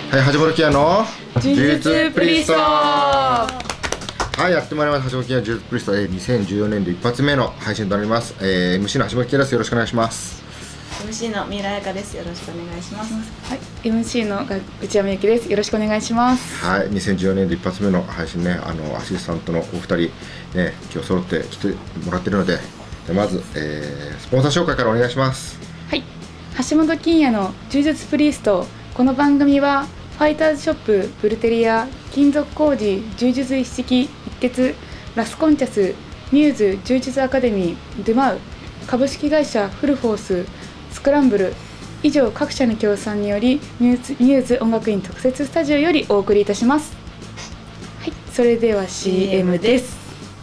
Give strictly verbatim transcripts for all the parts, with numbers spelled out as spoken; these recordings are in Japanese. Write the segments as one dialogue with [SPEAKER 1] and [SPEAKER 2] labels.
[SPEAKER 1] はい、はじもるきやの
[SPEAKER 2] 呪術プリスト。
[SPEAKER 1] はい、やってまいります。はじもるきや呪術プリスト、えー、にせんじゅうよねん度一発目の配信となります。えー、エムシー のはじもるきやです。よろしくお願いします。
[SPEAKER 2] エムシー の三浦彩香です。よろしくお願いします。
[SPEAKER 3] はい、エムシー の内山由紀です。よろしくお願いします。
[SPEAKER 1] はい、にせんじゅうよねん度一発目の配信ね、あのアシスタントのお二人ね、今日揃って来てもらっているので、でまず、えー、スポンサー紹介からお願いします。
[SPEAKER 3] はい、橋本金也の呪術プリスト。この番組はファイターズショップ、ブルテリア、金属工事、柔術一式、一決、ラスコンチャス、ミューズ柔術アカデミー、ドゥマウ、株式会社フルフォース、スクランブル、以上各社の協賛によりミューズ、ミューズ音楽院特設スタジオよりお送りいたします。はい、それでは シーエム です。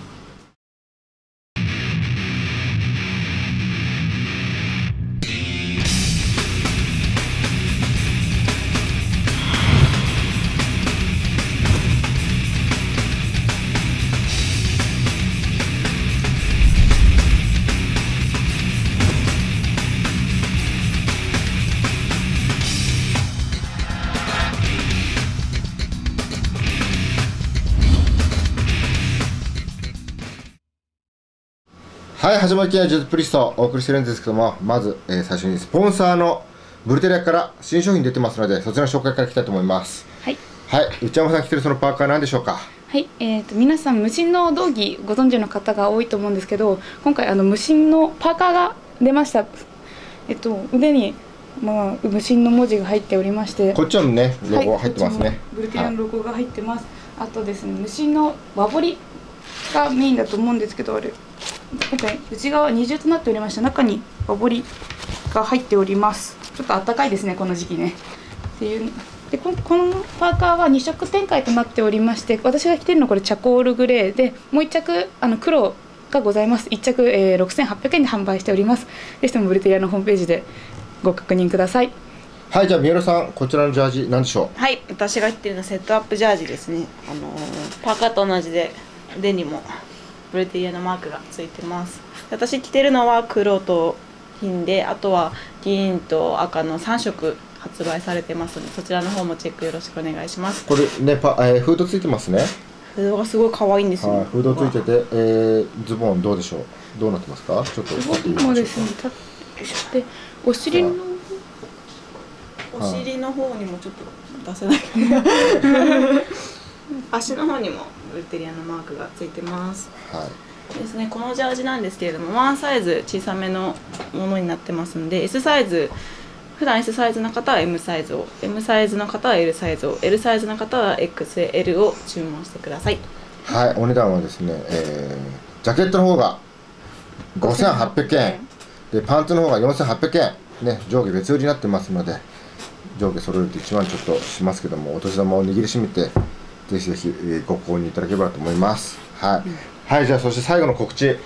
[SPEAKER 1] はい、始まりきや呪術プリストをお送りしてるんですけども、まず、えー、最初にスポンサーのブルテリアから新商品出てますので、そちらの紹介からいきたいと思います。
[SPEAKER 3] はい、
[SPEAKER 1] はい、内山さん着てるそのパーカーは何でしょうか。
[SPEAKER 3] はい、えー、と皆さん無心の道着ご存知の方が多いと思うんですけど、今回あの無心のパーカーが出ました。えっと腕に、まあ、無心の文字が入っておりまして、
[SPEAKER 1] こっちもねロゴ入ってますね、はい、
[SPEAKER 3] ブルテリアのロゴが入ってます。はい、あとですね、無心の和彫りがメインだと思うんですけど、あれ今回内側二重となっておりまして、中に和彫りが入っております。ちょっと暖かいですね、この時期ねっていうで、この、このパーカーはに色展開となっておりまして、私が着てるのはこれチャコールグレーで、もういっ着あの黒がございます。いっ着、えー、ろくせんはっぴゃくえんで販売しております。ぜひともブルテリアのホームページでご確認ください。
[SPEAKER 1] はい、じゃあ三浦さん、こちらのジャージ何でしょう。
[SPEAKER 2] はい、私が着てるのはセットアップジャージですね。あのー、パーカーと同じで腕にもブルテリアのマークがついてます。私着てるのは黒と金で、あとは銀と赤のさん色発売されてますので、そちらの方もチェックよろしくお願いします。
[SPEAKER 1] これね、パえー、フードついてますね。
[SPEAKER 2] フードがすごい可愛いんですよ。
[SPEAKER 1] はい、フードついてて、えー、ズボンどうでしょう。どうなってますか。ちょっと
[SPEAKER 3] ズボンもですね、でお尻の
[SPEAKER 2] お尻の方にもちょっと出せないかな足の方にもブルテリアのマークがついてます。
[SPEAKER 1] はい
[SPEAKER 2] ですね、このジャージなんですけれども、ワンサイズ小さめのものになってますので、 S サイズ、普段 S サイズの方は M サイズを、 M サイズの方は L サイズを、 L サイズの方は エックスエル を注文してください。
[SPEAKER 1] はい、お値段はですね、えー、ジャケットの方がごせんはっぴゃくえんで、パンツの方がよんせんはっぴゃくえんね、上下別売りになってますので、上下揃えるといちまんちょっとしますけども、お年玉を握りしめてぜひぜひ、えー、ご購入いただければと思います。はい、うん、はい、じゃあそして最後の告知、はい、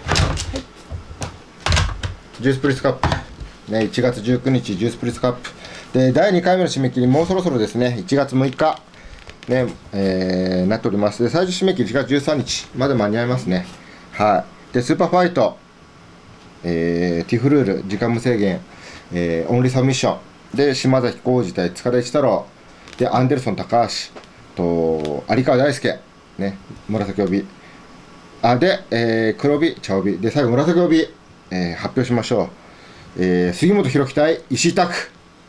[SPEAKER 1] ジュースプリスカップ、ね、いちがつじゅうくにちジュースプリスカップでだいにかいめの締め切り、もうそろそろですね、いちがつむいかね、えー、なっております。で最終締め切りいちがつじゅうさんにちまで間に合いますね。はい、でスーパーファイト、えー、ティフルール時間無制限、えー、オンリーサブミッションで島崎浩二対塚田一太郎で、アンデルソン高橋と有川大輔ね、紫帯あで、えー、黒帯茶帯で、最後紫帯、えー、発表しましょう。えー、杉本博樹対石井拓、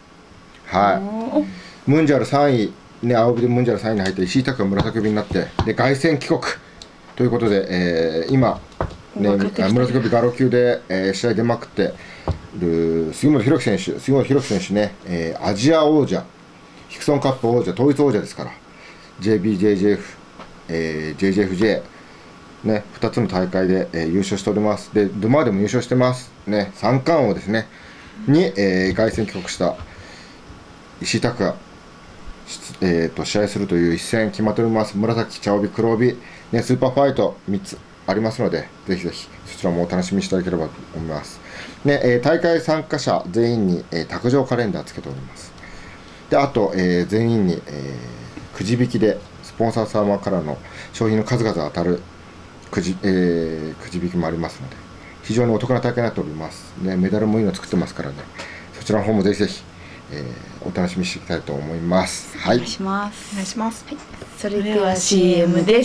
[SPEAKER 1] はいムンジャルさんいね、青帯でムンジャルさんいに入って石井拓が紫帯になって、で凱旋帰国ということで、えー、今ね、紫帯ガロ級で、えー、試合出まくってる杉本博樹選手、杉本博樹選手ね、えー、アジア王者、ヒクソンカップ王者、統一王者ですから、 ジェイビージェイジェイエフ、えー、ジェイジェイエフジェイ、ね、ふたつの大会で、えー、優勝しております。でドゥマーでも優勝してますね、三冠王ですねに、えー、凱旋帰国した石井拓が、えー、と試合するという一戦決まっております。紫、茶帯、黒帯、ね、スーパーファイトみっつありますので、ぜひぜひそちらもお楽しみにしていただければと思います。ねえー、大会参加者全員に、えー、卓上カレンダーつけております。であと、えー、全員に、えー、くじ引きでスポンサー様からの商品の数々当たるくじ、えー、くじ引きもありますので、非常にお得な大会になっております、ね、メダルもいいの作ってますからね、そちらの方もぜひぜひ、 えー、お楽しみにしていきたいと思います。はい、
[SPEAKER 3] お願いします。
[SPEAKER 2] お願いします。
[SPEAKER 3] はい、それでは シーエム です。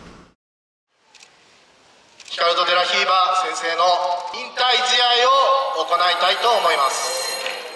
[SPEAKER 4] ヒカルド・デラヒーバー先生の引退試合を行いたいと思います。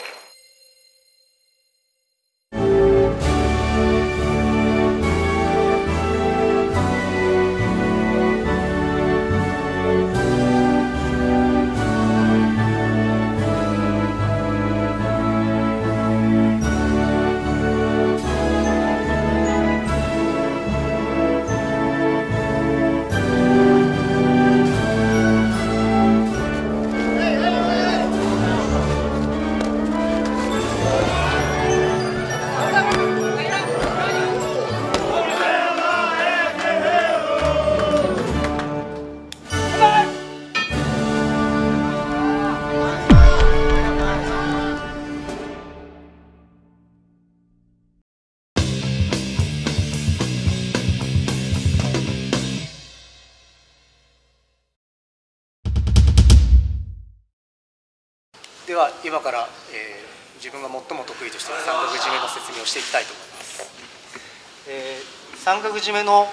[SPEAKER 5] では今から、えー、自分が最も得意としている三角締めの説明をしていきたいと思います。えー、三角締めの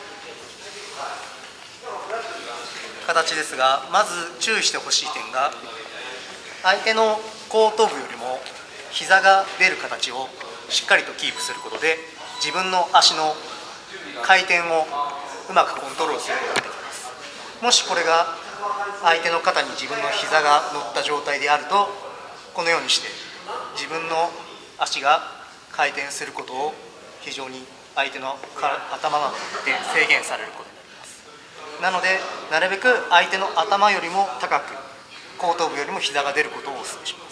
[SPEAKER 5] 形ですが、まず注意してほしい点が、相手の後頭部よりも膝が出る形をしっかりとキープすることで、自分の足の回転をうまくコントロールすることができます。もしこれが相手の肩に自分の膝が乗った状態であると、このようにして自分の足が回転することを非常に相手の頭がで制限されることになります。なので、なるべく相手の頭よりも高く、後頭部よりも膝が出ることをお勧めします。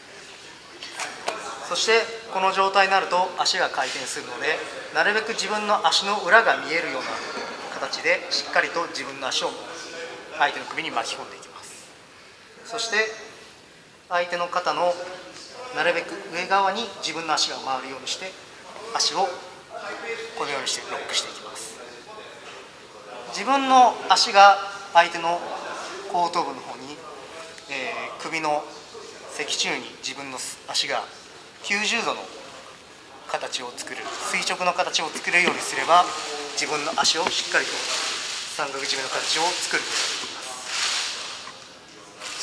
[SPEAKER 5] そしてこの状態になると足が回転するので、なるべく自分の足の裏が見えるような形でしっかりと自分の足を相手の首に巻き込んでいきます。そして相手の肩のなるべく上側に自分の足が回るようにして、足をこのようにしてロックしていきます。自分の足が相手の後頭部の方に、えー、首の脊柱に自分の足がきゅうじゅうどの形を作る、垂直の形を作れるようにすれば、自分の足をしっかりと三角締めの形を作ることができます。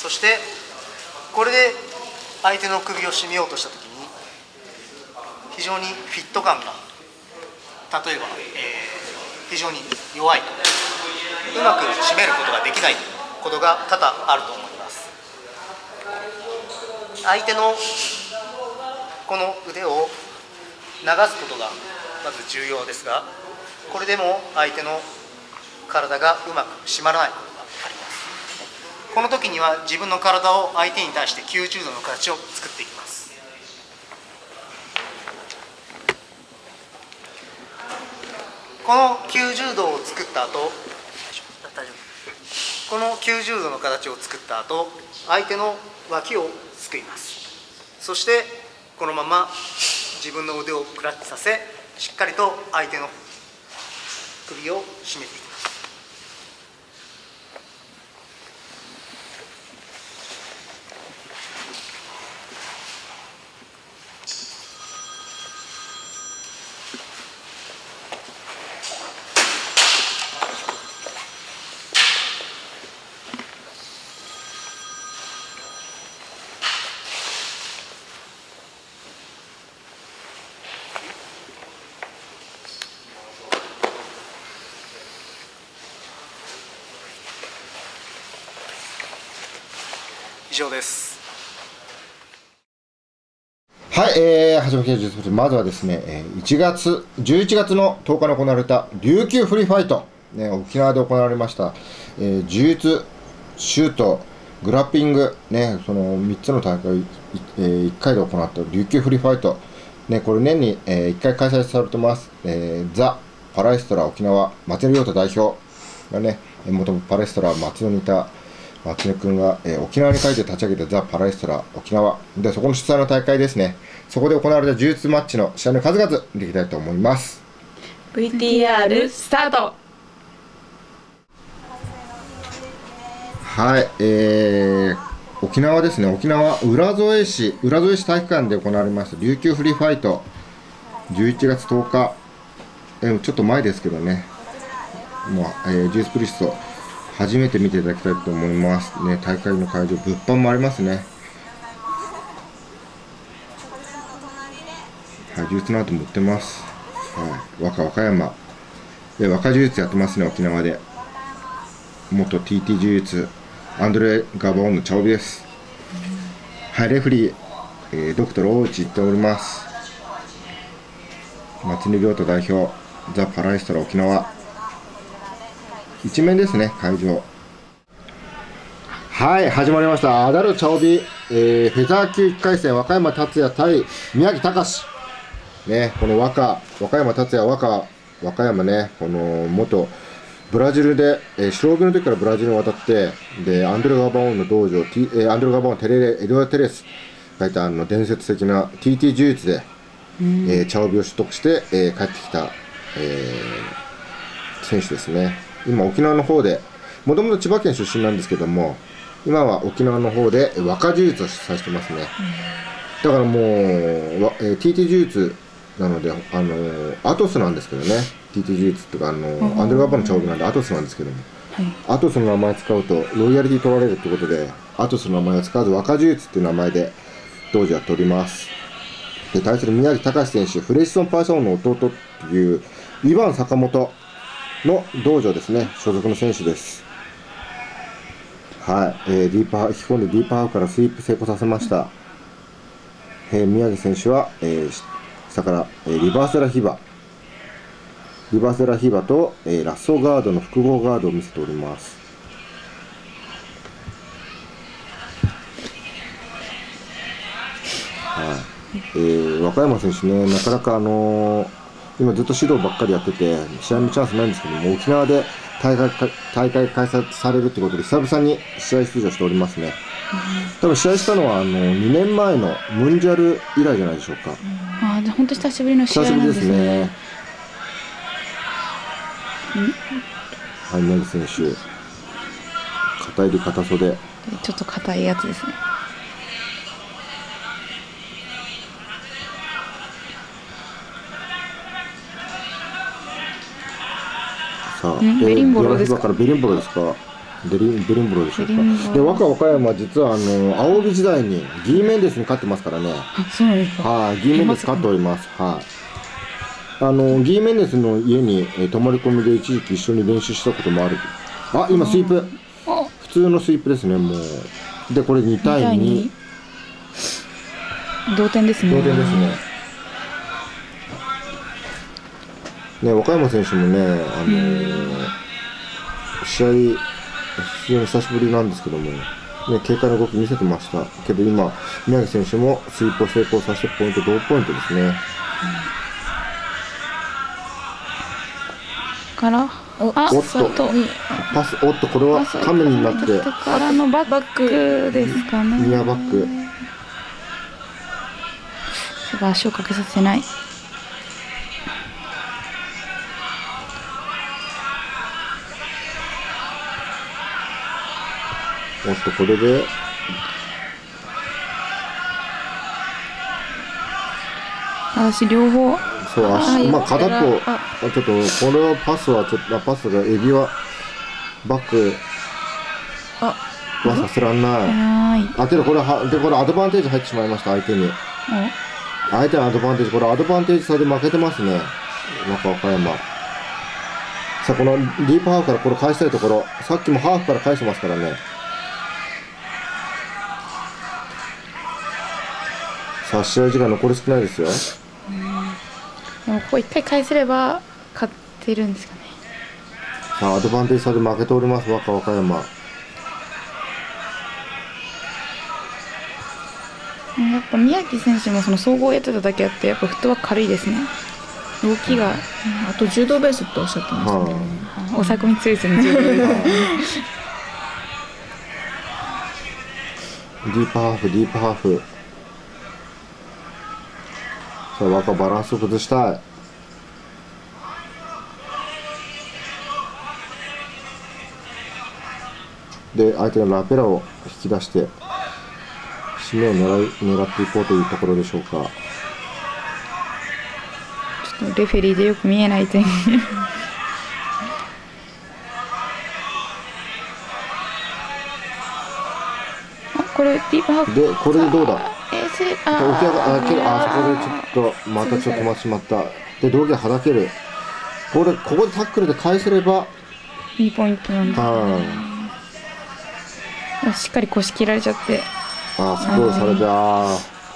[SPEAKER 5] そしてこれで相手の首を絞めようとしたときに、非常にフィット感が、例えば、えー、非常に弱いと、うまく締めることができないことが多々あると思います。相手のこの腕を流すことがまず重要ですが、これでも相手の体がうまく締まらないことがあります。この時には自分の体を相手に対してきゅうじゅうどの形を作っていきます。このきゅうじゅうどを作った後、このきゅうじゅうどの形を作った後、相手の脇をすくいます。そしてこのまま自分の腕をクラッチさせ、しっかりと相手の首を絞めていきます。以上です。
[SPEAKER 1] はい、えー、はじめ柔術、まずはですね、いちがつ、じゅういちがつのとおかに行われた琉球フリーファイト、ね、沖縄で行われました、えー、柔術、シュート、グラッピング、ね、そのみっつの大会を、えー、いっかいで行った琉球フリーファイト、ね、これ年に、えー、いっかい開催されてます、えー、ザ・パラエストラ沖縄、松根亮太代表がね、もともとパラエストラ松野にいた松根君が、えー、沖縄に帰って立ち上げたザ・パラエストラ沖縄で、そこの主催の大会ですね。そこで行われた柔術マッチの試合の数々見ていきたいと思います。
[SPEAKER 2] ブイティーアール スタート。
[SPEAKER 1] はい、えー、 沖縄ですね。沖縄浦添市浦添市体育館で行われました琉球フリーファイトじゅういちがつとおか、えちょっと前ですけどね、もう、えー、ジュースプリスト初めて見ていただきたいと思いますね。大会の会場、物販もありますね。はい、ジュースの後も売ってます。はい、和歌和歌山で和歌柔術やってますね。沖縄で元 ティーティー 柔術アンドレ・ガバオンの茶帯です。はい、レフリー、えー、ドクトル大内行っております。松根亮太代表、ザ・パラエストラ沖縄。一面ですね、会場。はい、始まりました。アダル茶帯、えー、フェザー級いっかい戦、和歌山達也対宮城隆。ね、この和歌、和歌山達也、和歌、和歌山ね、この元ブラジルで、えー、白帯の時からブラジルに渡って、で、アンドレ・ガバオンの道場、T えー、アンドレ・ガバオン、テレレ、エドワ・テレスがいたあの伝説的な ティーティー 柔術で、えー、茶帯を取得して、えー、帰ってきた、えー、選手ですね。今沖縄の方で、もともと千葉県出身なんですけども、今は沖縄の方で和歌柔術を主催してますね。だからもう、えー、ティーティー 柔術なので、あのー、アトスなんですけどね、 ティーティー 柔術とか、あのー、アンドレ・ガバの茶帯なんでアトスなんですけども、はい、アトスの名前使うとロイヤリティ取られるということで、アトスの名前を使わず和歌柔術っていう名前で道場やっております。で、対する宮城隆選手、フレシソン・パイソンの弟っていうイバン坂本の道場ですね、所属の選手です。はい、えー、ディーパー引き込んでディーパーハーフからスイープ成功させました。えー、宮城選手は、えー、下から、えー、リバーセラヒバリバーセラヒバと、えー、ラッソーガードの複合ガードを見せております。はい、えー、和歌山選手ね、なかなかあのー、今ずっと指導ばっかりやってて試合のチャンスないんですけども、沖縄で大会大会開催されるということで久々に試合出場しておりますね。多分試合したのはあのにねんまえのムンジャル以来じゃないでしょうか。
[SPEAKER 3] ああ、じゃあ本当久しぶりの試合なんですね。久しぶりですね。
[SPEAKER 1] はい、宮城選手、片入り片袖、
[SPEAKER 3] ちょっと硬いやつですね。
[SPEAKER 1] さあ、ベリンボロですか。ベリンボロですか。ベリンベリンボロでしょうか。で、和歌和歌山実はあの青帯時代にギーメンデスに勝ってますからね。
[SPEAKER 3] あ、そうなんですか。
[SPEAKER 1] はい、ギーメンデス勝っております。はい。あのギーメンデスの家に、えー、泊まり込みで一時期一緒に練習したこともある。あ、今スイープ。普通のスイープですね、もう。で、これにたいに。
[SPEAKER 3] 同点ですね。
[SPEAKER 1] 同点ですね。ね、和歌山選手もね、あのー、試合非常に久しぶりなんですけども、ね、軽快な動き見せてましたけど、今宮城選手もスイープを成功させてポイント同ポイントですね。うんからおっとパス、おっとこれはカメになって
[SPEAKER 3] からのバックですかね。
[SPEAKER 1] ニアバック。
[SPEAKER 3] 足をかけさせない。
[SPEAKER 1] おっとこれで
[SPEAKER 3] 私両方。
[SPEAKER 1] そう、足、まあ片っぽ、ちょっとこれはパスはちょっとパスがエビはバックはさせらんない。あ、けどこれはでこれアドバンテージ入ってしまいました、相手に。相手のアドバンテージ、これアドバンテージ差で負けてますね、和歌山。さあこのディープハーフからこれ返したいところ、さっきもハーフから返してますからね。さあ試合時間残り少ないですよ。
[SPEAKER 3] でもここ一回返せれば勝ってるんですかね。
[SPEAKER 1] さあアドバンテージ差で負けております、和歌和歌山。
[SPEAKER 3] やっぱ宮城選手もその総合をやってただけあって、やっぱフットワーク軽いですね。動きが、うん、
[SPEAKER 2] あと柔道ベースっておっしゃってましたね。
[SPEAKER 3] 抑え込み強いですね、柔道ベース。
[SPEAKER 1] ディープハーフ、ディープハーフ。さあ和歌バランスを崩したい。で相手のラペラを引き出して締めを狙い狙っていこうというところでしょうか。
[SPEAKER 3] ちょっとレフェリーでよく見えない点あ、これディープハーフ
[SPEAKER 1] でこれでどうだ。
[SPEAKER 3] えー、せ
[SPEAKER 1] 起き上があけどあそこでちょっとまたちょっと止まってしまった。で道着はだける。これここでタックルで返せれば
[SPEAKER 3] いいポイントなんだ。
[SPEAKER 1] はい
[SPEAKER 3] しっかり腰切られちゃって。
[SPEAKER 1] あスコールされて、あ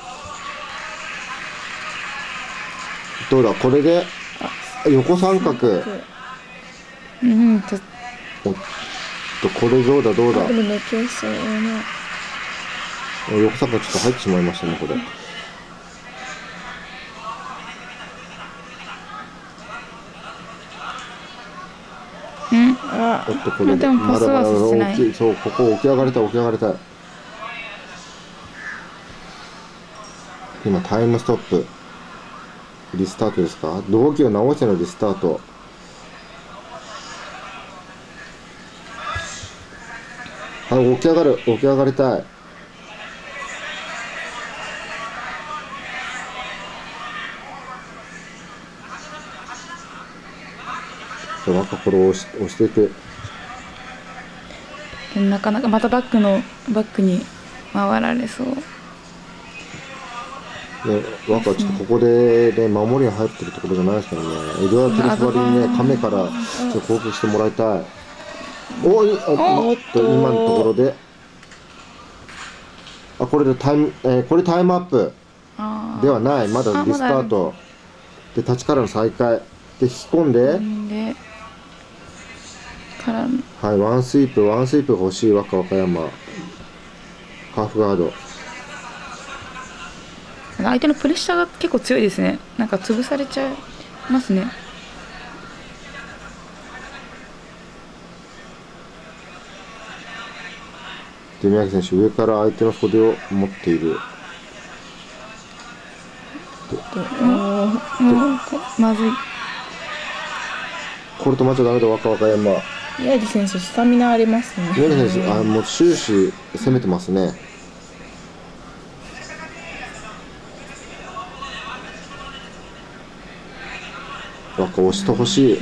[SPEAKER 1] どうだこれで横三角。
[SPEAKER 3] うんと
[SPEAKER 1] おっとこれどうだどうだ。
[SPEAKER 2] でも抜けそうな。
[SPEAKER 1] 横三角ちょっと入ってしまいましたねこれ。
[SPEAKER 3] うん
[SPEAKER 2] あ、
[SPEAKER 1] おっとこれで
[SPEAKER 3] まだパスワークしてない
[SPEAKER 1] 大きい。そうここ起き上がりたい起き上がりたい。今タイムストップリスタートですか。動機を直してのリスタート。はい起き上がる起き上がりたい。なんかこれを押し押していく。
[SPEAKER 3] でもなかなかまたバックのバックに回られそう。
[SPEAKER 1] ね、ワカはちょっとここで、ね、守りが入ってるところじゃないですからね。エドワード・テレスバリにね、亀からちょっと攻撃してもらいたい。おい、あおっと、今のところで。あ、これでタイム、えー、これタイムアップではない。まだリスタート。で、立ちからの再開。で、引き込んで。
[SPEAKER 3] でから
[SPEAKER 1] はい、ワンスイープ、ワンスイープが欲しいワカ和歌山。ハーフガード。
[SPEAKER 3] 相手のプレッシャーが結構強いですね。なんか潰されちゃいますね。
[SPEAKER 1] で宮城選手上から相手の袖を持っている。
[SPEAKER 3] まずい。
[SPEAKER 1] これ止まっちゃダメだ。若和歌山
[SPEAKER 2] 宮城選手スタミナありますね。
[SPEAKER 1] 宮城選手あもう終始攻めてますね。若押してほしい。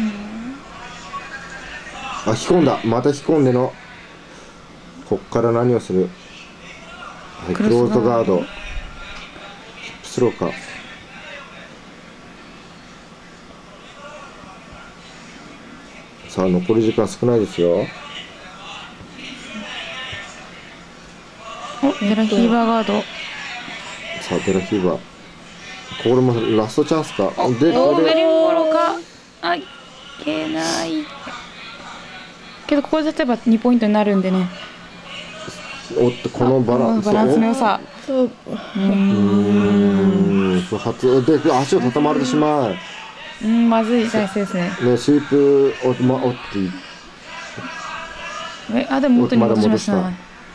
[SPEAKER 1] あ引き込んだ。また引き込んでのこっから何をする。はい、クローズドガードヒップスローか。さあ残り時間少ないですよ。
[SPEAKER 3] おデラヒーバーガード。
[SPEAKER 1] さあデラヒーバーこれもラストチャンスか。で
[SPEAKER 3] おベ
[SPEAKER 1] これ
[SPEAKER 3] リンゴロか。あいけないけどここで例えばにポイントになるんでね。
[SPEAKER 1] おっとこのバランス
[SPEAKER 3] バランスの良さ。
[SPEAKER 2] そう。
[SPEAKER 1] うーん不発で足を畳まれてしまう。
[SPEAKER 3] うんまずい体勢ですね。
[SPEAKER 1] ねスイープおまおっていい。
[SPEAKER 3] えあでも元に戻しました。
[SPEAKER 1] まだ戻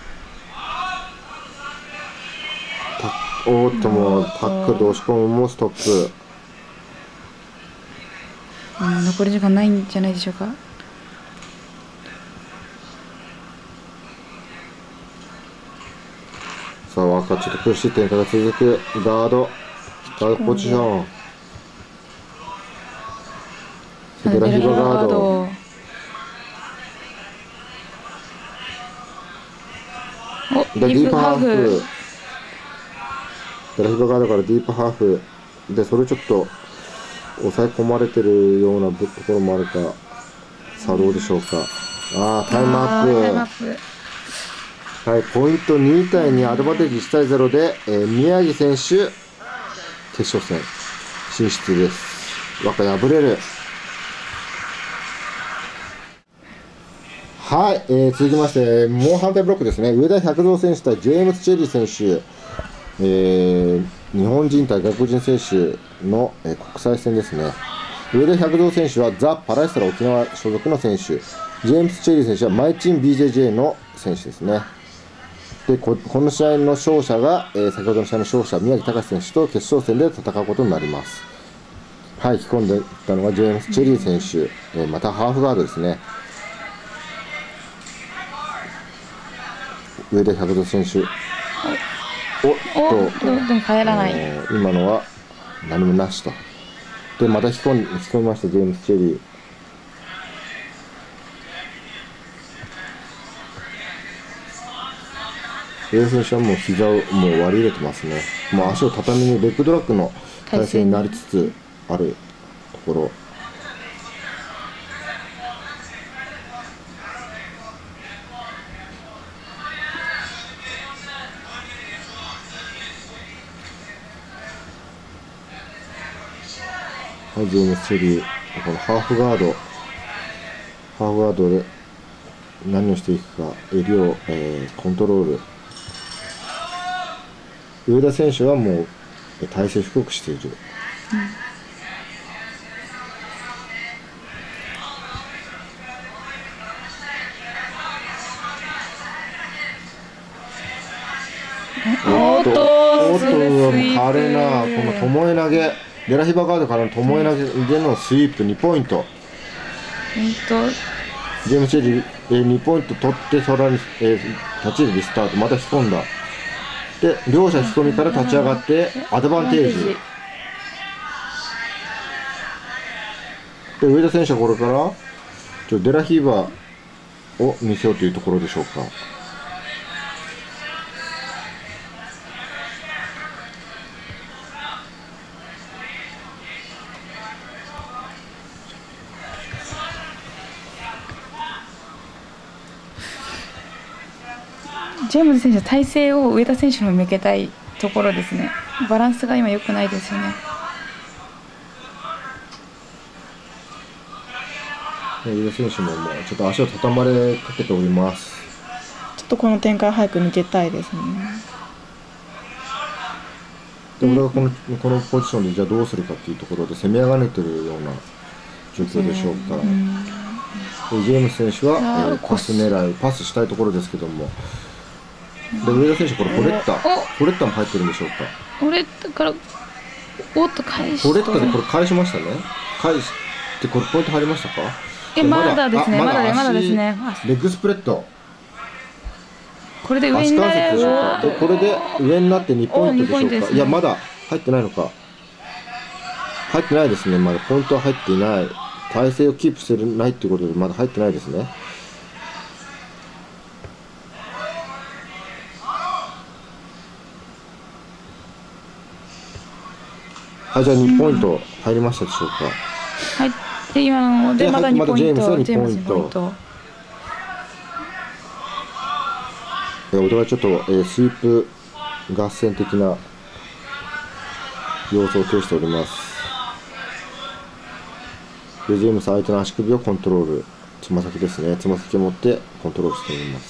[SPEAKER 1] たおっともうタックルで押し込むもストップ。
[SPEAKER 3] うん残り時間ないんじゃないでしょうか。
[SPEAKER 1] さあ若ちょっと苦しい展開が続く。ガードガードポジション。デラヒバガード。
[SPEAKER 3] お
[SPEAKER 1] ディープハー
[SPEAKER 3] ディープハーフ。
[SPEAKER 1] フ。デラヒバガードからディープハーフでそれちょっと抑え込まれてるようなところもあるか。さあどうでしょうか。ああタイムアップ。
[SPEAKER 3] タイムアップ。
[SPEAKER 1] はいポイントにたいにアドバンテージいちたいゼロで、えー、宮城選手決勝戦進出です。若敗れる。はい、えー、続きましてもう反対ブロックですね。上田百蔵選手対ジェームス・チェリー選手、えー、日本人対外国人選手の、えー、国際戦ですね。上田百蔵選手はザ・パラエストラ沖縄所属の選手、ジェームス・チェリー選手はマイチン ビージェージェー の選手ですね。で こ, この試合の勝者が、えー、先ほどの試合の勝者宮城隆選手と決勝戦で戦うことになります。はい、引き込んでいったのがジェームス・チェリー選手、えー、またハーフガードですね。上田百蔵選手おっ
[SPEAKER 3] お
[SPEAKER 1] と、
[SPEAKER 3] でもでも帰らない。
[SPEAKER 1] えー今のは何もなしと。でまた引き込ん引き込みましたジェームス・チェリー。上田選手はもう膝をもう割り入れてますね。もう足を畳にレッグドラッグの体勢になりつつあるところ。はい、ジェームス・チェリー、このハーフガード、ハーフガードで何をしていくか、襟を、えーコントロール。上田選手はもうえ体勢低くしている。
[SPEAKER 3] おっと
[SPEAKER 1] おっと、
[SPEAKER 3] すぐスイープ
[SPEAKER 1] 華麗なこの巴投げ、デラヒバガードからの巴投げでのスイープにポイント。
[SPEAKER 3] えっと
[SPEAKER 1] ジェームス・チェリー、えー、にポイント取ってさらに、えー立ちでリスタート、また引き込んだ。で両者引き込みから立ち上がってアドバンテージで、上田選手はこれからちょデラヒーバーを見せようというところでしょうか。
[SPEAKER 3] ジェームズ選手は体勢を上田選手に向けたいところですね。バランスが今良くないですよね。
[SPEAKER 1] 上田選手ももうちょっと足を畳まれかけております。
[SPEAKER 2] ちょっとこの展開早く抜けたいですね。
[SPEAKER 1] で俺がこのこのポジションでじゃあどうするかっていうところで攻め上がれてるような状況でしょうか。でジェームス選手は、えーパス狙いパスしたいところですけども、で上田選手これフォレッタ
[SPEAKER 3] お
[SPEAKER 1] フォレッタも入ってるんでしょうか。
[SPEAKER 3] 俺だからおっと返し
[SPEAKER 1] フォレッタでこれ返しましたね。返してこれポイント入りましたか。
[SPEAKER 3] えまだですね
[SPEAKER 1] あ
[SPEAKER 3] まだまだです
[SPEAKER 1] 足
[SPEAKER 3] ね。
[SPEAKER 1] レッグスプレッド
[SPEAKER 3] これで上
[SPEAKER 1] 足
[SPEAKER 3] になれ
[SPEAKER 1] 関節でしょうか。でこれで上になってにポイントでしょうか。
[SPEAKER 3] おにポイントですね
[SPEAKER 1] いやまだ入ってないのか。入ってないですね。まだポイントは入っていない。体勢をキープしてないっていうことでまだ入ってないですね。はい、じゃあにポイント入りましたでしょうか。
[SPEAKER 3] はいで今ので
[SPEAKER 1] で
[SPEAKER 3] まだにポイント
[SPEAKER 1] まだジェームスはに
[SPEAKER 3] ジェームスに
[SPEAKER 1] ポイント
[SPEAKER 3] ポイント
[SPEAKER 1] えお互いちょっと、えースイープ合戦的な様子を呈しております。でジェームス相手の足首をコントロール、つま先ですね、つま先を持ってコントロールしております。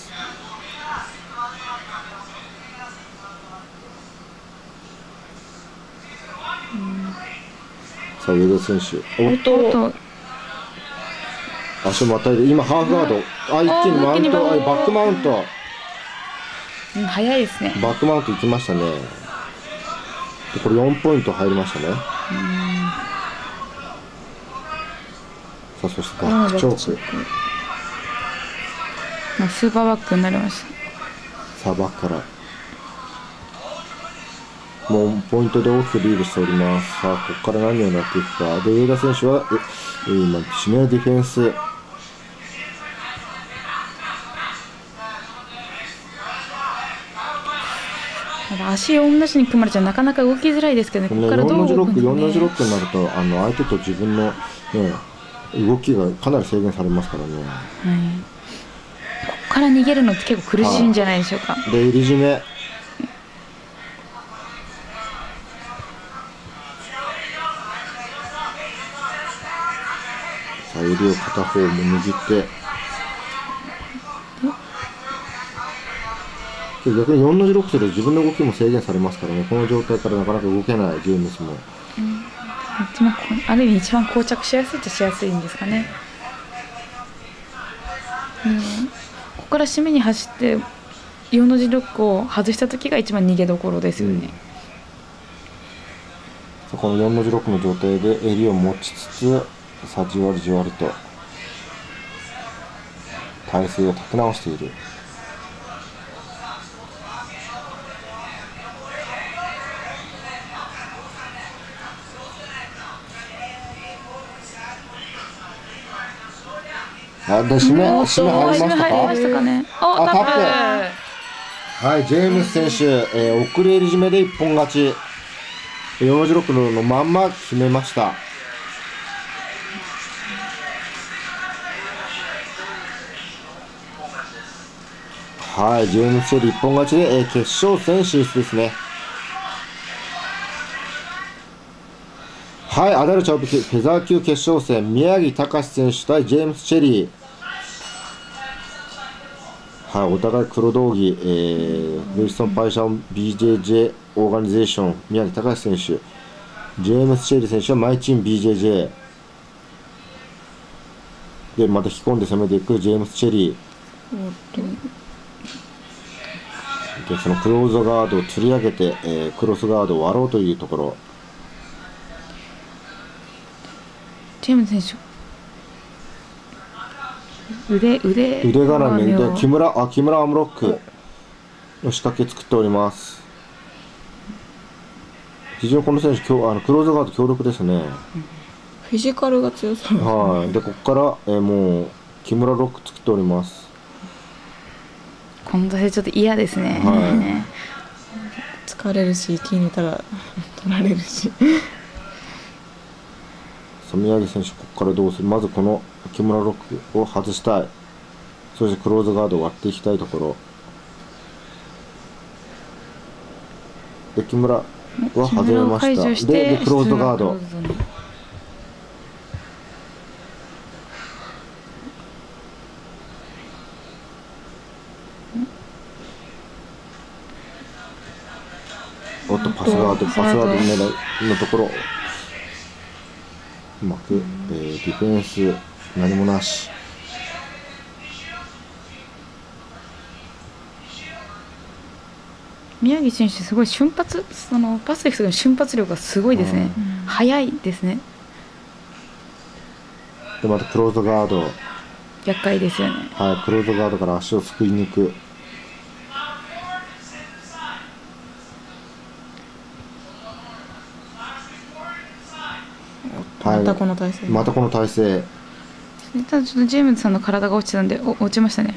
[SPEAKER 1] さあ上田選手、おっと
[SPEAKER 3] おっと
[SPEAKER 1] 足をまたいで今ハーフガード、あ一気にマウント、あバックマウント
[SPEAKER 3] うん早いですね。
[SPEAKER 1] バックマウントいきましたね。でこれよんポイント入りましたね。さあそしてバックチョーク、
[SPEAKER 3] まあスーパーバックになりました。
[SPEAKER 1] さあバックからもうポイントで大きくリードしております。さあここから何をやっていくか。で上田選手はえ今締めディフェンス、
[SPEAKER 3] ただ足同じに組まれちゃなかなか動きづらいですけどね。ここ
[SPEAKER 1] ね、
[SPEAKER 3] からどう
[SPEAKER 1] よんの字ロック、
[SPEAKER 3] 動くんですか
[SPEAKER 1] よんの字ロ
[SPEAKER 3] ね。
[SPEAKER 1] ックになるとあの相手と自分の、ね、動きがかなり制限されますからね。
[SPEAKER 3] はい。ここから逃げるのって結構苦しいんじゃないでしょうか。
[SPEAKER 1] で入り締め、さあ襟を片方も握って逆によんの字ロックすると自分の動きも制限されますからね。この状態からなかなか動けないジェームスも
[SPEAKER 3] 一番こある意味一番膠着しやすいっちゃしやすいんですかね。うん、ここから締めに走ってよんの字ロックを外した時が一番逃げどころですよね。
[SPEAKER 1] うん、このよんの字ロックの状態で襟を持ちつつさあじわりじわりと体勢を立て直している。 あ、で締め締め入りました
[SPEAKER 3] 入りま
[SPEAKER 1] か。
[SPEAKER 3] したかね。
[SPEAKER 1] あ
[SPEAKER 3] あ、タップ。
[SPEAKER 1] はい、ジェームス選手、えー、遅れ入り締めで一本勝ち。よんじゅうろくのまんま決めました。はい、ジェームス・チェリー一本勝ちで、えー、決勝戦進出ですね。はい、アダルチャーフェザー級決勝戦、宮城隆選手対ジェームス・チェリー。はい、お互い黒道着、えー、ウィルソン・パイシャン ビージェージェー オーガニゼーション、宮城隆選手、ジェームス・チェリー選手はマイチーム ビージェージェー。で、また引き込んで攻めていくジェームス・チェリー。でそのクローズガードを吊り上げて、えー、クロスガードを割ろうというところ。
[SPEAKER 3] ジェームズ選手腕腕
[SPEAKER 1] 腕絡みで木村あ木村アムロックの仕掛け作っております。非常にこの選手あのクローズガード強力ですね。
[SPEAKER 2] フィジカルが強そう。
[SPEAKER 1] はい。でここから、えー、もう木村ロック作っております。
[SPEAKER 3] この体勢ちょっと嫌ですね。
[SPEAKER 1] はい、
[SPEAKER 2] 疲れるし気に入ったら取られるし。
[SPEAKER 1] 宮城選手ここからどうする。まずこの木村ロックを外したい。そしてクローズガードを割っていきたいところで木村は外れました。ででクローズガード。おっとパスガードパスガードのところうまく、えー、ディフェンス何もなし。
[SPEAKER 3] 宮城選手すごい瞬発そのパスでの瞬発力がすごいですね。速いですね。
[SPEAKER 1] でまたクローズガード
[SPEAKER 3] 厄介ですよね。
[SPEAKER 1] はい、クローズガードから足をすくいに行く。
[SPEAKER 2] またこの体勢、
[SPEAKER 1] またこの体勢。
[SPEAKER 3] ただちょっとジェームズさんの体が落ちてたんでお落ちましたね。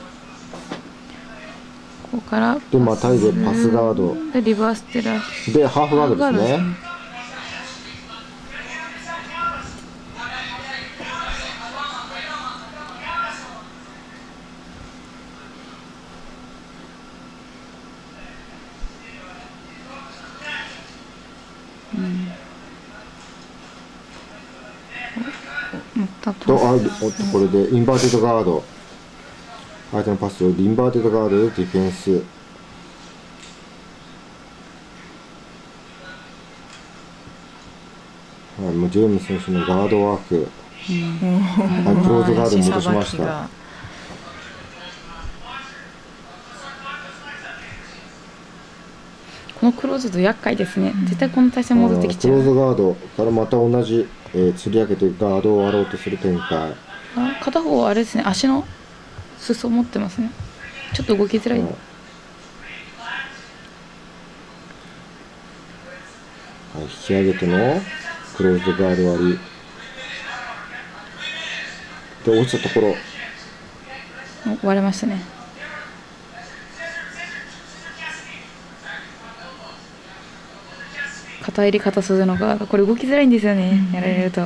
[SPEAKER 3] ここから
[SPEAKER 1] でまたいでパスガード
[SPEAKER 3] でリバーステラ
[SPEAKER 1] でハーフガードですね。とあおっとこれでインバーテッドガード相手のパスをインバーテッドガードでディフェンス。はい、もうジェームス選手のガードワーク、うん、はい、クローズガードに戻しました。
[SPEAKER 3] このクローズド厄介ですね。絶対この体勢戻ってきちゃう。
[SPEAKER 1] クローズガードからまた同じ、えー、釣り上げてガードを割ろうとする展開。
[SPEAKER 3] あ片方はあれですね、足の裾を持ってますね。ちょっと動きづらい。うん、はい、
[SPEAKER 1] 引き上げてのクローズドガード割りで落ちたところ
[SPEAKER 3] 割れましたね。片襟片袖のガード、これ動きづらいんですよね、うん、やられると。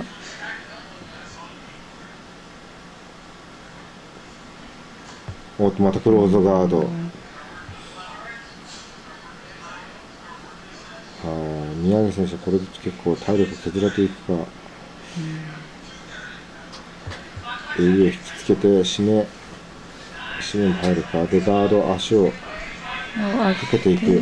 [SPEAKER 1] おっとまたクローズガード、うん、はい、宮城選手はこれで結構体力削られていくか、うん、襟を引きつけて締め締めに入るかでガード足をかけていく。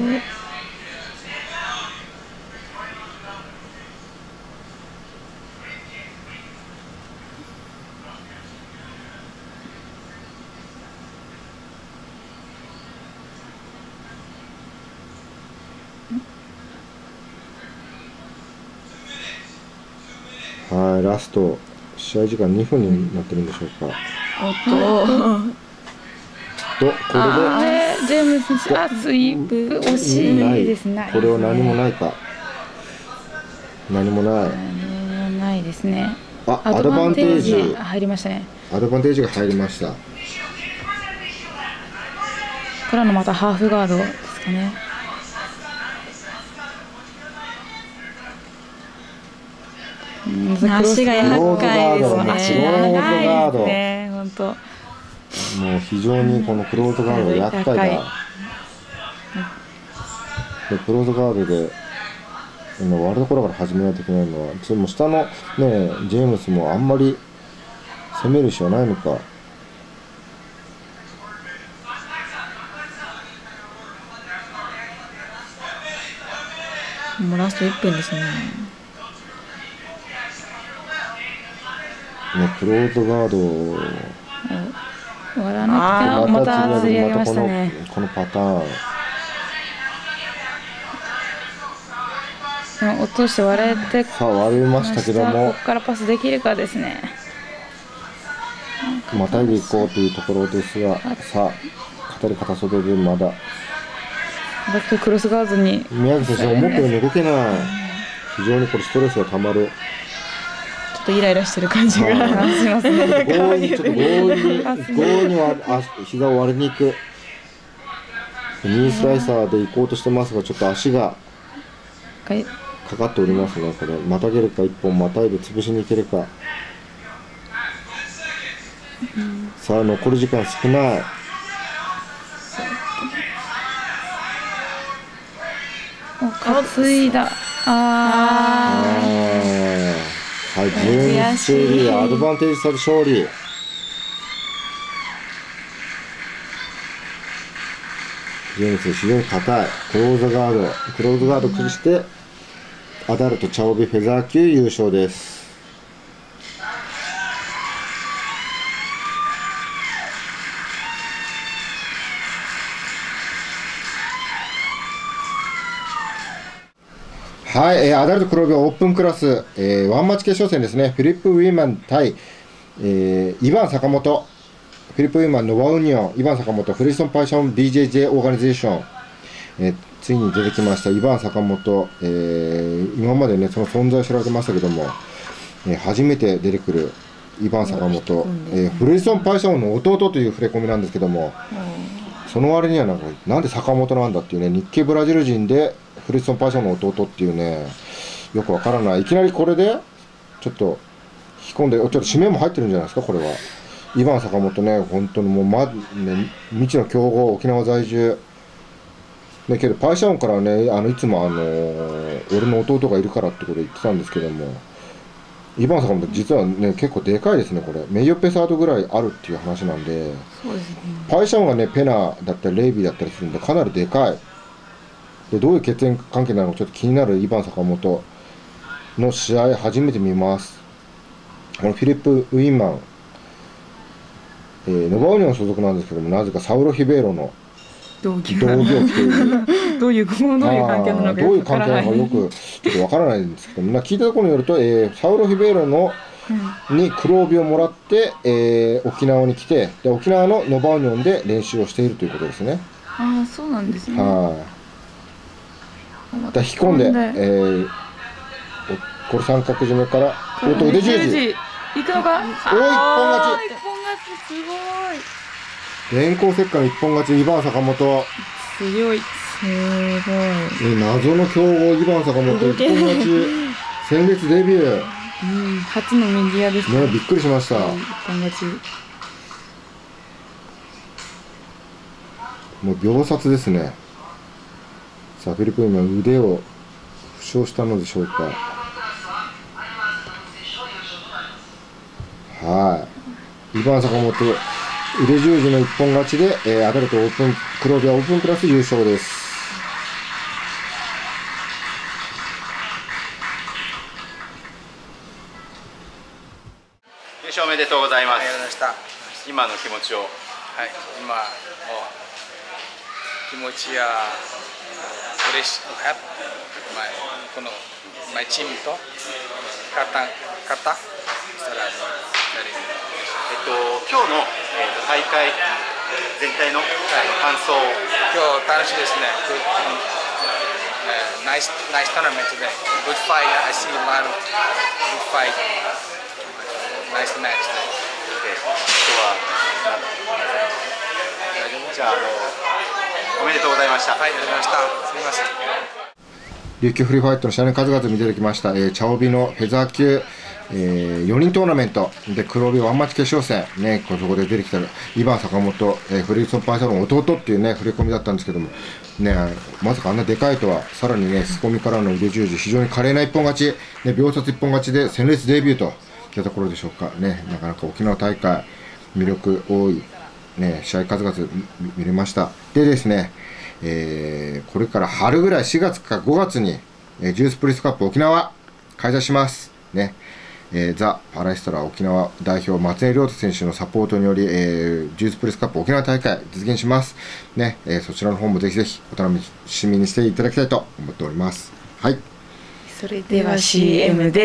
[SPEAKER 1] はい、ラスト試合時間にふんになってるんでしょうか。
[SPEAKER 2] おっと
[SPEAKER 1] とこれ
[SPEAKER 3] でジェームズ選手あスイープ惜しいですね。
[SPEAKER 1] これは何もないか。何もない。
[SPEAKER 3] 何もないですね。
[SPEAKER 1] あアドバンテージ
[SPEAKER 3] 入りましたね。
[SPEAKER 1] アドバンテージが入りました。
[SPEAKER 3] からのまたハーフガードですかね。
[SPEAKER 2] 足が厄介ですね。
[SPEAKER 1] 足長いです
[SPEAKER 3] ね。本当。
[SPEAKER 1] もう非常にこのクローズガードが厄介だ。でクローズガードで割るところから始めないといけないのは、でも下のねジェームスもあんまり攻める意思はないのか。
[SPEAKER 2] もうラストいっぷんですね。
[SPEAKER 1] ね、クローズガードを
[SPEAKER 3] 割らなくてまた釣り上げましたね。
[SPEAKER 1] このパターン
[SPEAKER 3] 落として割れて、
[SPEAKER 1] さあ割れましたけども、
[SPEAKER 3] ここからパスできるかですね。
[SPEAKER 1] またいでいこうというところですが、さあ片手片袖でまだ
[SPEAKER 3] だけどクロスガードに
[SPEAKER 1] 宮城選手思ったように動けない。非常にこれストレスがたまる。
[SPEAKER 2] ちょっとイライラしてる感じがしますね。
[SPEAKER 1] 強引にちょっと強引に強引には膝を割りに行く。ニースライサーで行こうとしてますが、ちょっと足がかかっておりますね。これまたげるか、一本またいで潰しにいけるか。うん、さあ残り時間少ない。
[SPEAKER 3] 担いだ。ああ。
[SPEAKER 1] はい、ジェームス・チェリーアドバンテージ差で勝利。ジェームス非常に硬い。クローズガードクローズガードを崩してアダルトチャオビフェザー級優勝です。はい、えー、アダルト黒帯オープンクラス、えー、ワンマッチ決勝戦ですね。フィリップ・ウィーマン対、えー、イバン・坂本。フィリップ・ウィーマン、ノバ・ウニオン、イバン・坂本、フリーストン・パイション ビージェージェー オーガニゼーション、えー、ついに出てきましたイバン・坂本、えー、今までねその存在を知られてましたけども、えー、初めて出てくるイバン・坂本、えー、フリーストン・パイションの弟という触れ込みなんですけども、その割にはなんかなんで坂本なんだっていうね、日系ブラジル人でフリーストン・パイションの弟っていうね、よくわからない。いきなりこれでちょっと引き込んで、ちょっと指名も入ってるんじゃないですか、これは。イバン・坂本ね、本当にもう、まね、未知の強豪、沖縄在住。だけど、パイシャオンからね、あのいつも、あのー、俺の弟がいるからってことを言ってたんですけども、イバン・坂本、実はね、結構でかいですね、これ。メイヨペサードぐらいあるっていう話なんで、
[SPEAKER 3] そうですね、
[SPEAKER 1] パイシャオンがね、ペナだったり、レイビーだったりするんで、かなりでかい。でどういう血縁関係なのかちょっと気になるイバン・坂本の試合、初めて見ます。このフィリップ・ウィーマン、えー、ノバオニオン所属なんですけども、なぜかサウロ・ヒベイロの
[SPEAKER 3] 道着
[SPEAKER 1] を着ている。
[SPEAKER 3] どういうどういう関係なのか
[SPEAKER 1] どういう関係なのかよくちょっとわからないんですけども、聞いたところによると、えー、サウロ・ヒベイロのに黒帯をもらって、えー、沖縄に来て、で沖縄のノバオニオンで練習をしているということですね。
[SPEAKER 3] ああ、そうなんですね。
[SPEAKER 1] はい。だ引き込んで、えー、これ三角締めから、おっと腕十字。
[SPEAKER 3] 行くのか。
[SPEAKER 1] おい、一本勝ち。
[SPEAKER 3] 一本勝ち、すごい。
[SPEAKER 1] 電光石火の一本勝ち、イバン・坂本。
[SPEAKER 3] 強い。すごい。
[SPEAKER 1] え謎の強豪、イバン・坂本、一本勝ち。先月デビュー。
[SPEAKER 3] うん、初のメディアです
[SPEAKER 1] ね。びっくりしました。
[SPEAKER 3] 一本勝ち。
[SPEAKER 1] もう秒殺ですね。さあ、フィリップ・ウィーマン、腕を負傷したのでしょうか。はい。イバン・坂本、腕十字の一本勝ちで、えー、アダルトオープン、黒帯オープンクラス優勝です。
[SPEAKER 6] 優勝おめでとうございます。
[SPEAKER 7] ありがとうございま
[SPEAKER 6] した。今の気持ちを。
[SPEAKER 7] はい、今もう気持ちや嬉しい。このマイチームと勝った勝ったしたら
[SPEAKER 6] えっと今日の、えー、と大会全体の、はい、感想。
[SPEAKER 7] 今日楽しいですね。Good, uh, nice, nice tournament today. Good fight. I see a lot of good fight. Nice match.
[SPEAKER 6] じゃあ、あのおめでとうございました。
[SPEAKER 7] はい、ありがとうございました。すみません。
[SPEAKER 1] 琉球フリーファイトの試合の数々見てきました、えー、茶帯のフェザー級、えー、よにんトーナメントで黒帯ワンマッチ決勝戦、ね、そこで出てきたイバン坂本、えー、フリーソンパイサロン弟っていうね振り込みだったんですけども、ね、まさかあんなでかいとは、さらにね、すこみからの腕十字、非常に華麗な一本勝ち、ね、秒殺一本勝ちで戦列デビューといったところでしょうか、ね、なかなか沖縄大会、魅力多い、ね、試合数々見れました。でですね、えー、これから春ぐらいしがつかごがつに、えー、ジュースプリスカップ沖縄開催しますね。えー、ザ・パラエストラ沖縄代表松江亮太選手のサポートにより、えー、ジュースプリスカップ沖縄大会実現しますね。えー、そちらの方もぜひぜひお楽しみにしていただきたいと思っております。はい。
[SPEAKER 2] それでは シーエム です。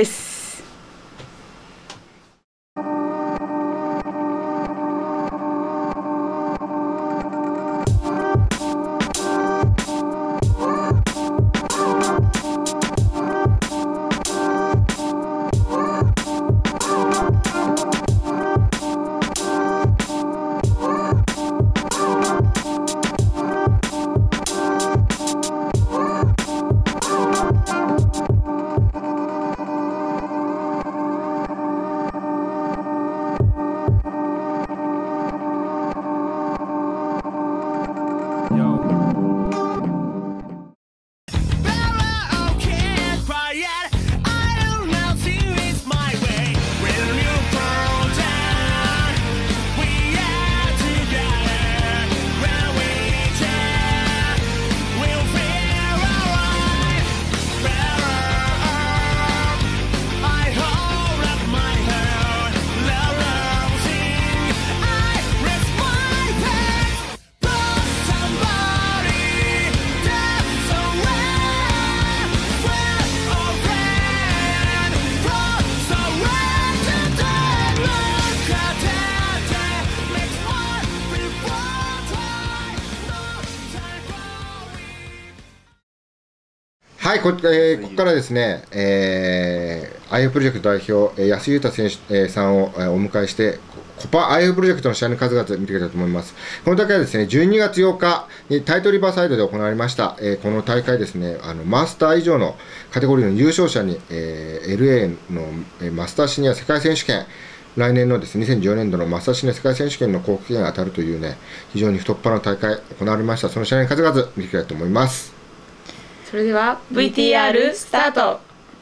[SPEAKER 1] はい、こ, えー、ここからですね、えー、アイエフ プロジェクト代表、えー、安井裕太選手、えー、さんを、えー、お迎えして、コパ アイエフ プロジェクトの試合の数々見ていきたいと思います。この大会はですね、じゅうにがつようかにタイトリバーサイドで行われました。えー、この大会ですね、あのマスター以上のカテゴリーの優勝者に、えー、エルエー の、えー、マスターシニア世界選手権、来年のですね、にせんじゅうよねんどのマスターシニア世界選手権の候補権が当たるというね、非常に太っ腹の大会行われました。その試合の数々見ていきたいと思います。
[SPEAKER 2] それでは ブイティーアール スタート。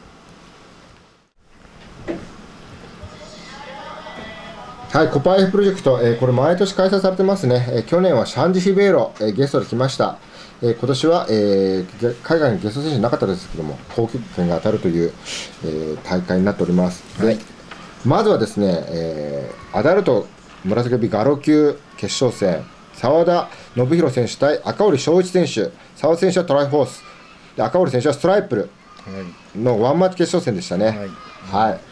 [SPEAKER 1] はい、コパ アイエフ プロジェクト、えー、これ毎年開催されてますね。えー、去年はシャンジ・ヒベイロ、えー、ゲストで来ました。えー、今年は、えー、海外にゲスト選手なかったですけども、高級権が当たるという、えー、大会になっております。はい、でまずはですね、えー、アダルト紫帯ガロ級決勝戦、澤田信弘選手対赤堀翔一選手、澤田選手はトライフォース、で赤堀選手はストライプルのワンマッチ決勝戦でしたね。はい、はい、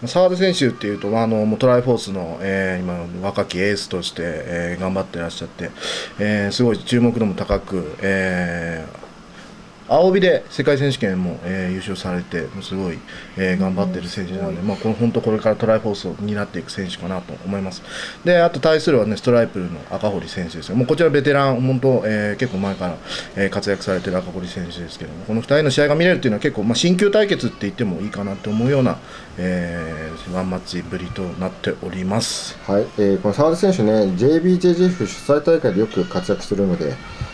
[SPEAKER 8] 澤田選手っていうと、あのもうトライフォースの、えー、今の若きエースとして、えー、頑張ってらっしゃって、えー、すごい注目度も高く、えー青帯で世界選手権も、えー、優勝されて、すごい、えー、頑張っている選手なので、まあ、この本当これからトライフォースを担っていく選手かなと思います。で、あと対するは、ね、ストライプルの赤堀選手ですよ。もうこちらベテラン、本当、えー、結構前から、えー、活躍されている赤堀選手ですけども、このふたりの試合が見れるというのは結構、まあ、新旧対決って言ってもいいかなと思うような、えー、ワンマッチぶりとなっております。
[SPEAKER 1] はい、えー、この澤田選手ね、ジェイビージェイジェエフ 主催大会でよく活躍するので、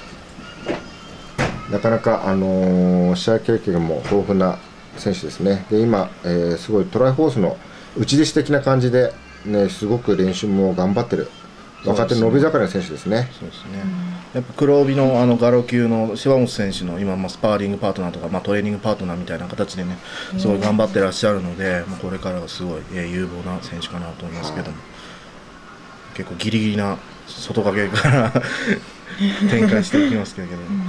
[SPEAKER 1] なかなか、あのー、試合経験も豊富な選手ですね。で今、えー、すごいトライフォースの内弟子的な感じで、ね、すごく練習も頑張ってる若手伸び盛りの選手ですね。
[SPEAKER 8] そうですね、やっぱ黒帯のあのガロ級の柴本選手の今、まあ、スパーリングパートナーとか、まあ、トレーニングパートナーみたいな形でね、すごい頑張ってらっしゃるので、まあ、これからはすごい、えー、有望な選手かなと思いますけども、結構ギリギリな外掛けから展開していきますけど。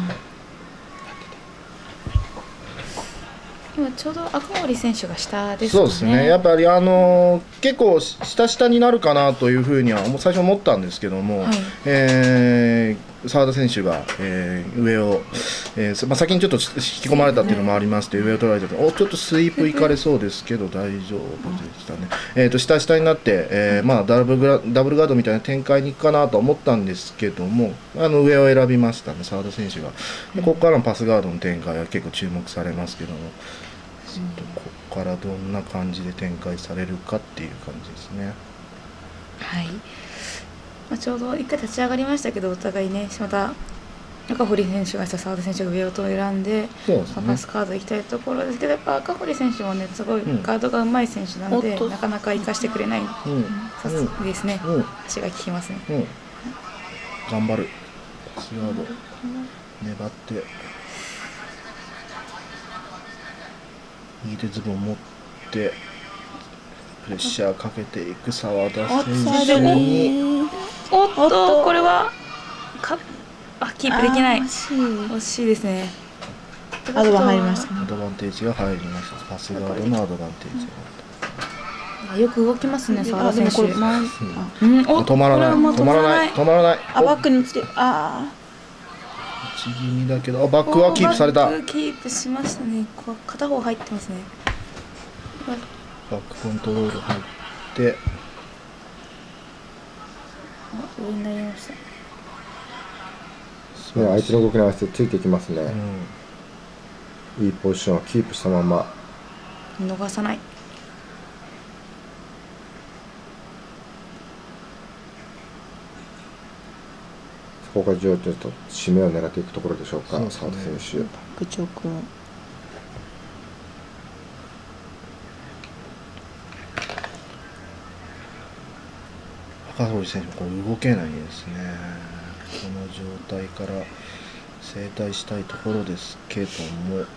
[SPEAKER 3] 今ちょうど赤堀選手が下ですね。
[SPEAKER 8] そうですね。やっぱりあのー、結構下下になるかなというふうには最初思ったんですけども、はい、えー、 澤田選手が、えー、上を、えーまあ、先にちょっと引き込まれたっていうのもありまして、上を取られておちょっとスイープいかれそうですけど大丈夫でしたね。えー、と下下になって、えーまあ、ダブルグラダブルガードみたいな展開に行くかなと思ったんですけども、あの上を選びましたね、澤田選手が。でここからのパスガードの展開は結構注目されますけども、ちょっとここからどんな感じで展開されるかっていう感じですね。
[SPEAKER 3] はい、まあ、ちょうどいっかい立ち上がりましたけど、お互いね、また赤堀選手がした澤田選手が上を選んで、
[SPEAKER 8] そうですね、
[SPEAKER 3] パスカード行きたいところですけど、やっぱ赤堀選手もね、すごいガードがうまい選手なので、うん、なかなか生かしてくれない、うん、ですね、うん、足が効きますね、うん、
[SPEAKER 8] 頑張る、パスガード粘って、右手ズボン持ってプレッシャーかけていく澤田選手に、
[SPEAKER 3] おっとこれはかあキープできない、惜しい、惜しいですね。
[SPEAKER 2] アドバン入りました、ね、
[SPEAKER 8] アドバンテージが入りました。パスガードのアドバンテージ
[SPEAKER 3] がよく動きますね、澤田選手。うん、
[SPEAKER 8] 止まらない止まらない止まらない。
[SPEAKER 2] あ、バックにつけ、ああ
[SPEAKER 8] 内気味だけど、あ、バックはキープされた。
[SPEAKER 3] バックキープしましたね。こう片方入ってますね。
[SPEAKER 8] バックコントロール入って、
[SPEAKER 3] 上になりました。
[SPEAKER 1] ね、相手の動きに合わせてついていきますね、うん、いいポジションをキープしたまま
[SPEAKER 3] 逃さない。
[SPEAKER 1] そこが重要というと締めを狙っていくところでしょうか、澤田選手。
[SPEAKER 2] 部長君
[SPEAKER 8] 赤堀選手もこう動けないですね。この状態から正対したいところですけども、
[SPEAKER 3] う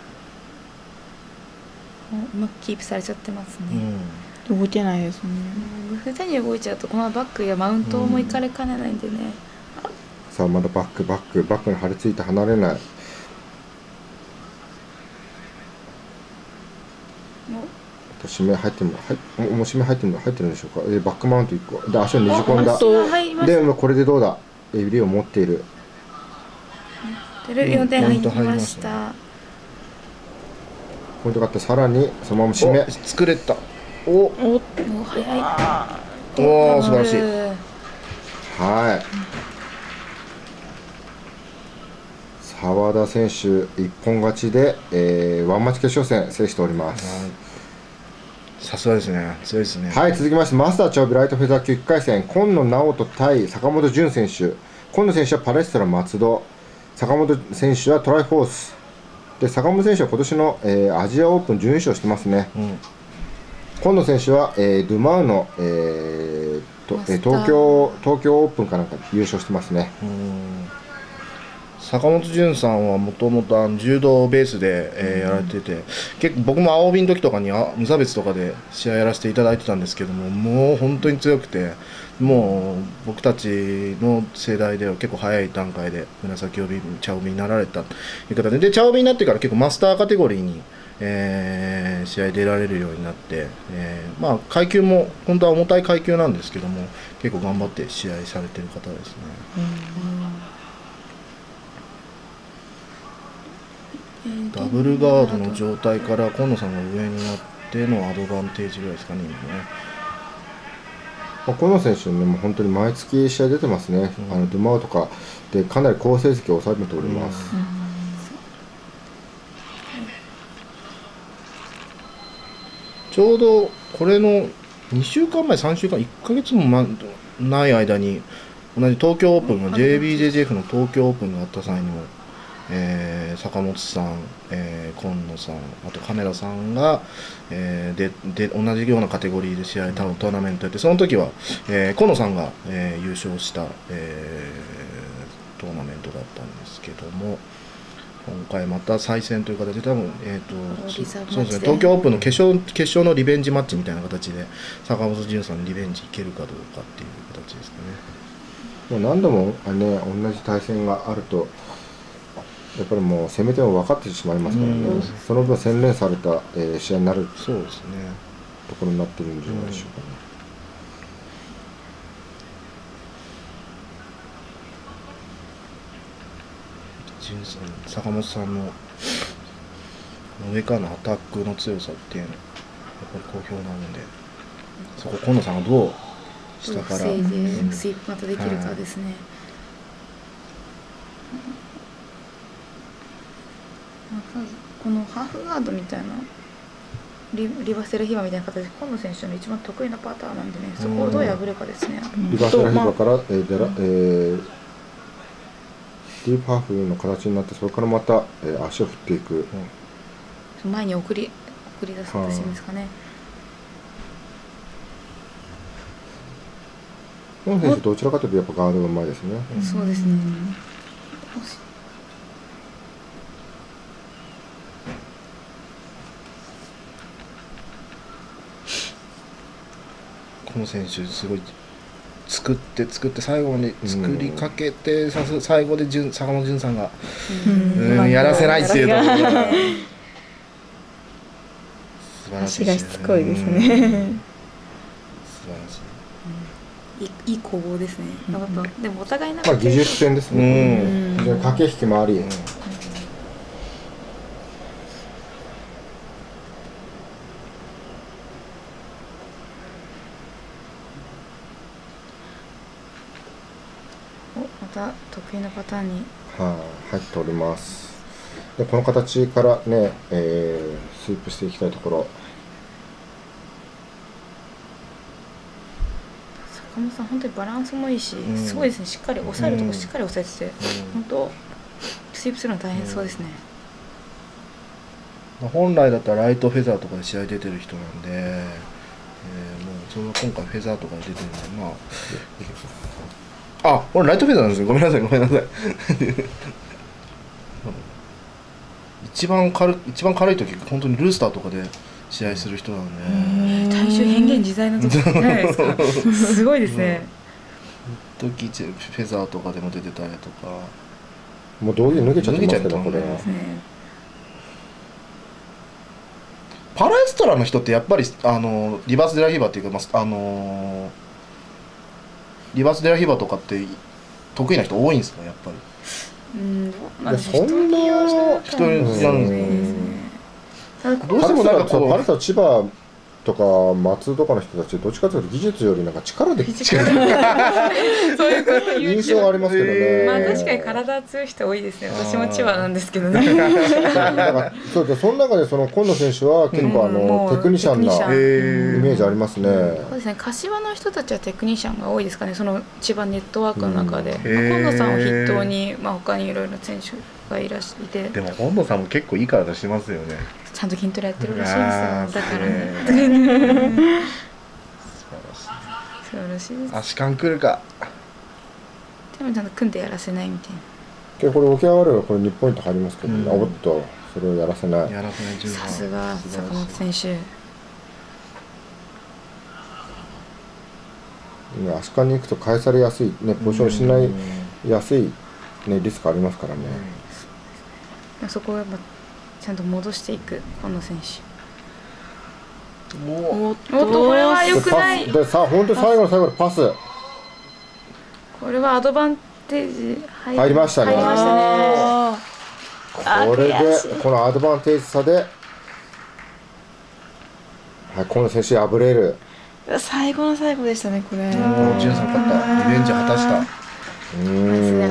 [SPEAKER 3] まくキープされちゃってますね、
[SPEAKER 2] うん、動けないですね。
[SPEAKER 3] ふたりで動いちゃうとこのバックやマウントもいかれかねないんでね、うん、
[SPEAKER 1] さあまだバックバックバックに張り付いて離れない。締め入ってるの、はい、もう締め入ってるの入ってるんでしょうか。えバックマウントいっこで足をねじ込んだ。でこれでどうだ、指を持っている。
[SPEAKER 3] よんてん入りました。
[SPEAKER 1] ポイントがあってさらにそのまま締め
[SPEAKER 8] 作れた。お
[SPEAKER 3] おお早い。
[SPEAKER 8] おお素晴らしい。
[SPEAKER 1] はい。澤田選手一本勝ちで、えー、ワンマッチ決勝戦制しております。
[SPEAKER 8] さすがですね、強いですね。
[SPEAKER 1] はい、続きましてマスター長尾ライトフェザー級いっかい戦、今野直人対坂本潤選手。今野選手はパレストラ松戸、坂本選手はトライフォースで、坂本選手は今年の、えー、アジアオープン準優勝してますね、うん、今野選手は、えー、ドゥマウの、えーとえー、東京東京オープンかなんか優勝してますね。うん、
[SPEAKER 8] 坂本潤さんはもともと柔道ベースで、えー、やられてて、結構僕も青帯の時とかにあ無差別とかで試合やらせていただいてたんですけども、もう本当に強くて、もう僕たちの世代では結構早い段階で紫帯茶帯になられたという方で、で茶帯になってから結構マスターカテゴリーに、えー、試合出られるようになって、えー、まあ階級も本当は重たい階級なんですけども、結構頑張って試合されてる方ですね。うん、ダブルガードの状態から今野さんが上になってのアドバンテージぐらいですかね、今ね。
[SPEAKER 1] 今野選手ね、もう本当に毎月試合出てますね、うん、あのドゥマウとかでかなり好成績を収めております。うんうん、
[SPEAKER 8] ちょうどこれのにしゅうかんまえ、さんしゅうかん、いっかげつもない間に、同じ東京オープンの ジェイビージェージェフ の東京オープンがあった際にも、えー、坂本さん、えー、今野さん、あと金田さんが、えー、でで同じようなカテゴリーで試合、多分トーナメントやって、その時は、えー、今野さんが、えー、優勝した、えー、トーナメントだったんですけども、今回また再戦という形で、多分、えーとそうですね、東京オープンの決勝、決勝のリベンジマッチみたいな形で、坂本潤さんにリベンジいけるかどうかっていう形ですかね。
[SPEAKER 1] もう何度も、ね、同じ対戦があると、やっぱりもう攻め手も分かってしまいますからね、うん、その分洗練された、えー、試合になる
[SPEAKER 8] そうですね
[SPEAKER 1] ところになっているんじゃないでしょうかね。
[SPEAKER 8] 潤さん、坂本さんの上からのアタックの強さっていうのはやっぱり好評なので、そこ今野さんがどう下から
[SPEAKER 3] 防いでスイープまたできるかですね。はい、このハーフガードみたいなリ, リバセルヒバみたいな形で今野選手の一番得意なパターンなんでね、そこをどう破るかですね。
[SPEAKER 1] リバセルヒバから、えーデラえー、ディープハーフの形になって、それからまた、えー、足を振っていく、
[SPEAKER 3] うん、前に送り送り出す形ですかね。
[SPEAKER 1] この選手どちらかというとやっぱガードがうまいですね。
[SPEAKER 3] うん、そうですね。
[SPEAKER 8] この選手すごい作って作って最後に作りかけて、うん、さす最後で坂本潤さんが、うんうん、やらせないっていうところが素晴らしいですね。
[SPEAKER 2] 足がしつこいですね。うん、素晴らし
[SPEAKER 3] い。いいいい攻防ですね。うん、でもお互いなん
[SPEAKER 1] か、まあ、技術戦ですね。うん、駆け引きもあり。うん、
[SPEAKER 3] また得意なパターンに、
[SPEAKER 1] はあ、入っております。でこの形からね、えー、スイープしていきたいところ。
[SPEAKER 3] 坂本さん本当にバランスもいいし、うん、すごいですね。しっかり抑えるとこしっかり抑えてて、うん、本当スイープするの大変そうですね。
[SPEAKER 8] うん、本来だったらライトフェザーとかで試合出てる人なんで、えー、もうそれは今回フェザーとかで出てるんで、まああ、俺ライトフェザーなんですよ。ごめんなさいごめんなさい一番軽一番軽い時本当にルースターとかで試合する人なんで、
[SPEAKER 3] 体重変幻自在な時じゃないですかすごいですね。
[SPEAKER 8] うん、時フェザーとかでも出てたりとか、
[SPEAKER 1] もう道着脱げちゃってますけど、これ
[SPEAKER 8] パラエストラの人ってやっぱりあのリバースデラヒーバーっていうか、あのリバースデラヒーバーとかって得意な人多いんですか、やっぱり。
[SPEAKER 3] うん、
[SPEAKER 1] まあ、そんな
[SPEAKER 8] 人にやるんですね。どうしてもなんかこう
[SPEAKER 1] パレスは千葉とか松とかの人たちどっちかというと技術よりなんか力で
[SPEAKER 3] そういうこと言う
[SPEAKER 1] 印象がありますけどね。
[SPEAKER 3] まあ確かに体強い人多いですね。私も千葉なんですけどね。
[SPEAKER 1] そうでその中でその今野選手は結構あの、うん、テクニシャンなイメージありますね。
[SPEAKER 3] そうですね。柏の人たちはテクニシャンが多いですかね。その千葉ネットワークの中で、うん、今野さんを筆頭にまあ他にいろいろな選手がいらっしゃって。
[SPEAKER 8] でも今野さんも結構いい体してますよね。
[SPEAKER 3] ちゃんと筋トレやってるらしいですよ。だからね。素晴らしいです。
[SPEAKER 8] 足感くるか。
[SPEAKER 3] でもちゃんと組んでやらせないみたいな。
[SPEAKER 1] 今日これ起き上がればこれにポイント入りますけど、ね、うん、おっとそれをやらせない。
[SPEAKER 8] やらせない。
[SPEAKER 3] さすが坂本選手。
[SPEAKER 1] 足感に行くと返されやすいね、ポジションしないやすいねリスクありますからね。
[SPEAKER 3] うん、そこはやっぱちゃんと戻していく今野選手。おっとこれは良くない。
[SPEAKER 1] でさあ本当に最後の最後のパス。
[SPEAKER 3] これはアドバンテージ入
[SPEAKER 1] りましたね。
[SPEAKER 3] 入りましたね。
[SPEAKER 1] これでこのアドバンテージ差で、はい、今野選手敗れる。
[SPEAKER 2] 最後の最後でしたねこれ。
[SPEAKER 8] 潤さん勝った。リベンジ果たした。
[SPEAKER 3] うん、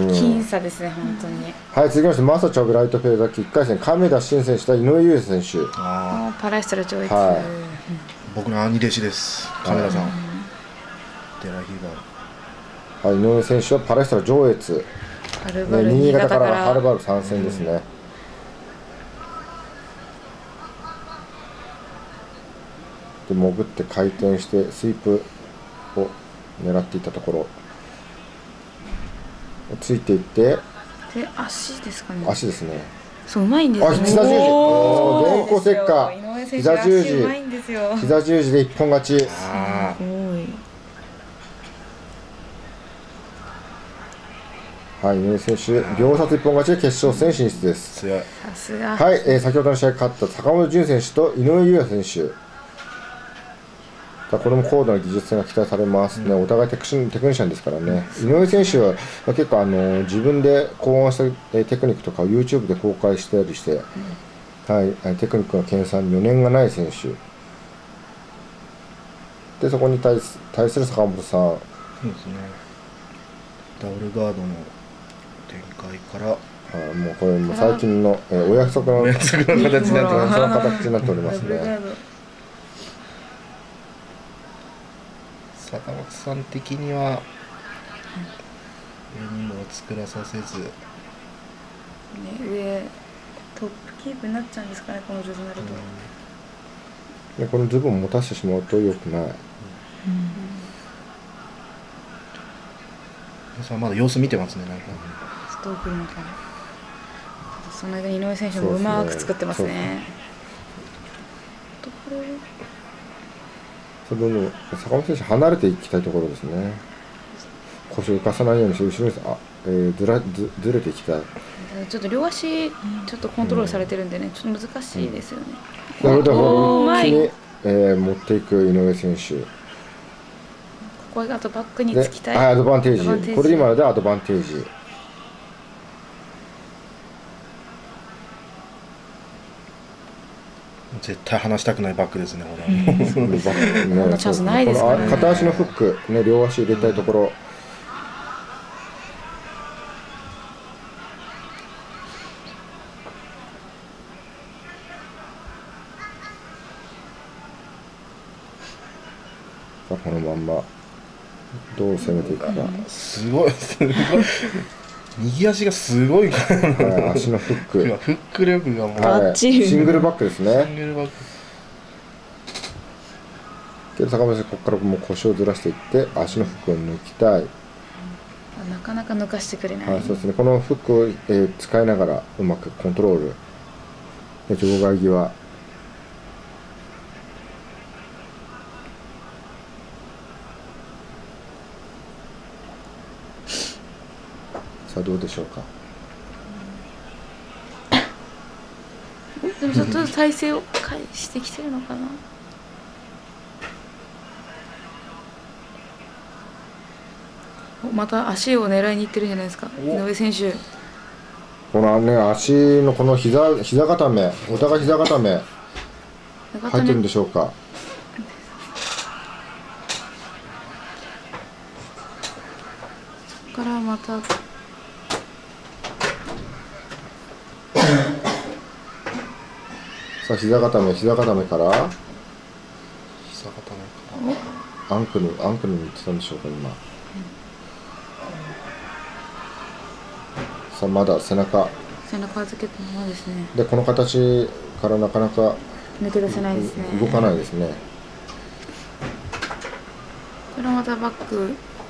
[SPEAKER 3] 僅差ですね本当に。
[SPEAKER 1] はい、続きましてマサチョブライトフェーザーいっかい戦亀田真選手対井上優選手。
[SPEAKER 3] ああパラエストラ上越。
[SPEAKER 8] はい、僕の兄弟子です。亀田さん。デラヒー
[SPEAKER 1] バー。はい、井上選手はパラエストラ上越。
[SPEAKER 3] はるばる
[SPEAKER 1] 新潟からはるばる参戦ですね。うん、で潜って回転してスイープを狙っていったところ。ついていって
[SPEAKER 3] で足ですかね。
[SPEAKER 1] 足ですね。
[SPEAKER 3] そううまいんですね。
[SPEAKER 1] あ、膝十字。電光石火。膝十字。膝十字で一本勝ち。
[SPEAKER 3] あ
[SPEAKER 1] はい、井上選手秒殺一本勝ちで決勝戦進出です。
[SPEAKER 8] 強い。
[SPEAKER 3] さすが。
[SPEAKER 1] はい、えー、先ほどの試合勝った坂本潤選手と井上優也選手。 だこれも高度な技術が期待されますね、うん、お互いテクシテクニシャンですからね、井上選手は結構あの自分で考案したテクニックとかを YouTube で公開したりして、うん、はい、テクニックの研鑽に余念がない選手で、そこに対す、対する坂本さん、
[SPEAKER 8] そうですね、ダブルガードの展開から、
[SPEAKER 1] あもうこれも最近の、えー、お約束のお約束の形になっておりますその形になっておりますね。
[SPEAKER 8] 坂本さん的には上にも作らさせず、ね、
[SPEAKER 3] 上トップキープになっちゃうんですかね、この状態になると、
[SPEAKER 1] うん、でこのズボンを持たせてしまうと良くない、うん、
[SPEAKER 8] さあまだ様子見てますね、なんか
[SPEAKER 3] どう来るのかな。その間に井上選手もうまく作ってますね。
[SPEAKER 1] それどんどん坂本選手離れていきたいところですね。腰を浮かさないようにして後ろにあ、えー、ずら ず, ずれていきたい。
[SPEAKER 3] ちょっと両足ちょっとコントロールされてるんでね、うん、ちょっと難しいですよね。
[SPEAKER 1] なので一気に、えー、持っていく井上選手。こ
[SPEAKER 3] こはあとバックにつきたい。
[SPEAKER 1] アドバンテージ。これで今のでアドバンテージ。
[SPEAKER 8] 絶対離したくないバックですね、これ。
[SPEAKER 3] こんなチャンスないですからね。
[SPEAKER 1] 片足のフック、ね、両足入れたいところ。うん、さあこのまんまどう攻めていくか。
[SPEAKER 8] すごい、すごい。右足がすごいから、
[SPEAKER 1] はい、足のフック。
[SPEAKER 8] フック力がもう、
[SPEAKER 1] はい、シングルバックですね。
[SPEAKER 8] シングルバック。
[SPEAKER 1] けど坂本選手ここからもう腰をずらしていって足のフックを抜きたい。
[SPEAKER 3] なかなか抜かしてくれない。
[SPEAKER 1] はい、そうですね。このフックを、えー、使いながらうまくコントロール。で場外際。さあどうでしょうか。
[SPEAKER 3] でもちょっとずつ体勢を返してきてるのかな。また足を狙いにいってるんじゃないですか、井上選手。
[SPEAKER 1] このね足のこの膝膝固め、お互い膝固め入ってるんでしょうか。
[SPEAKER 3] そこからまた。
[SPEAKER 1] さあ膝固め膝固めから
[SPEAKER 8] 膝固めから
[SPEAKER 1] アンクルアンクルに行ってたんでしょうか今。さあまだ背中
[SPEAKER 3] 背中預けたままですね。
[SPEAKER 1] でこの形からなかなか
[SPEAKER 3] 抜け出せないですね。
[SPEAKER 1] 動かないですね。
[SPEAKER 3] これまたバック。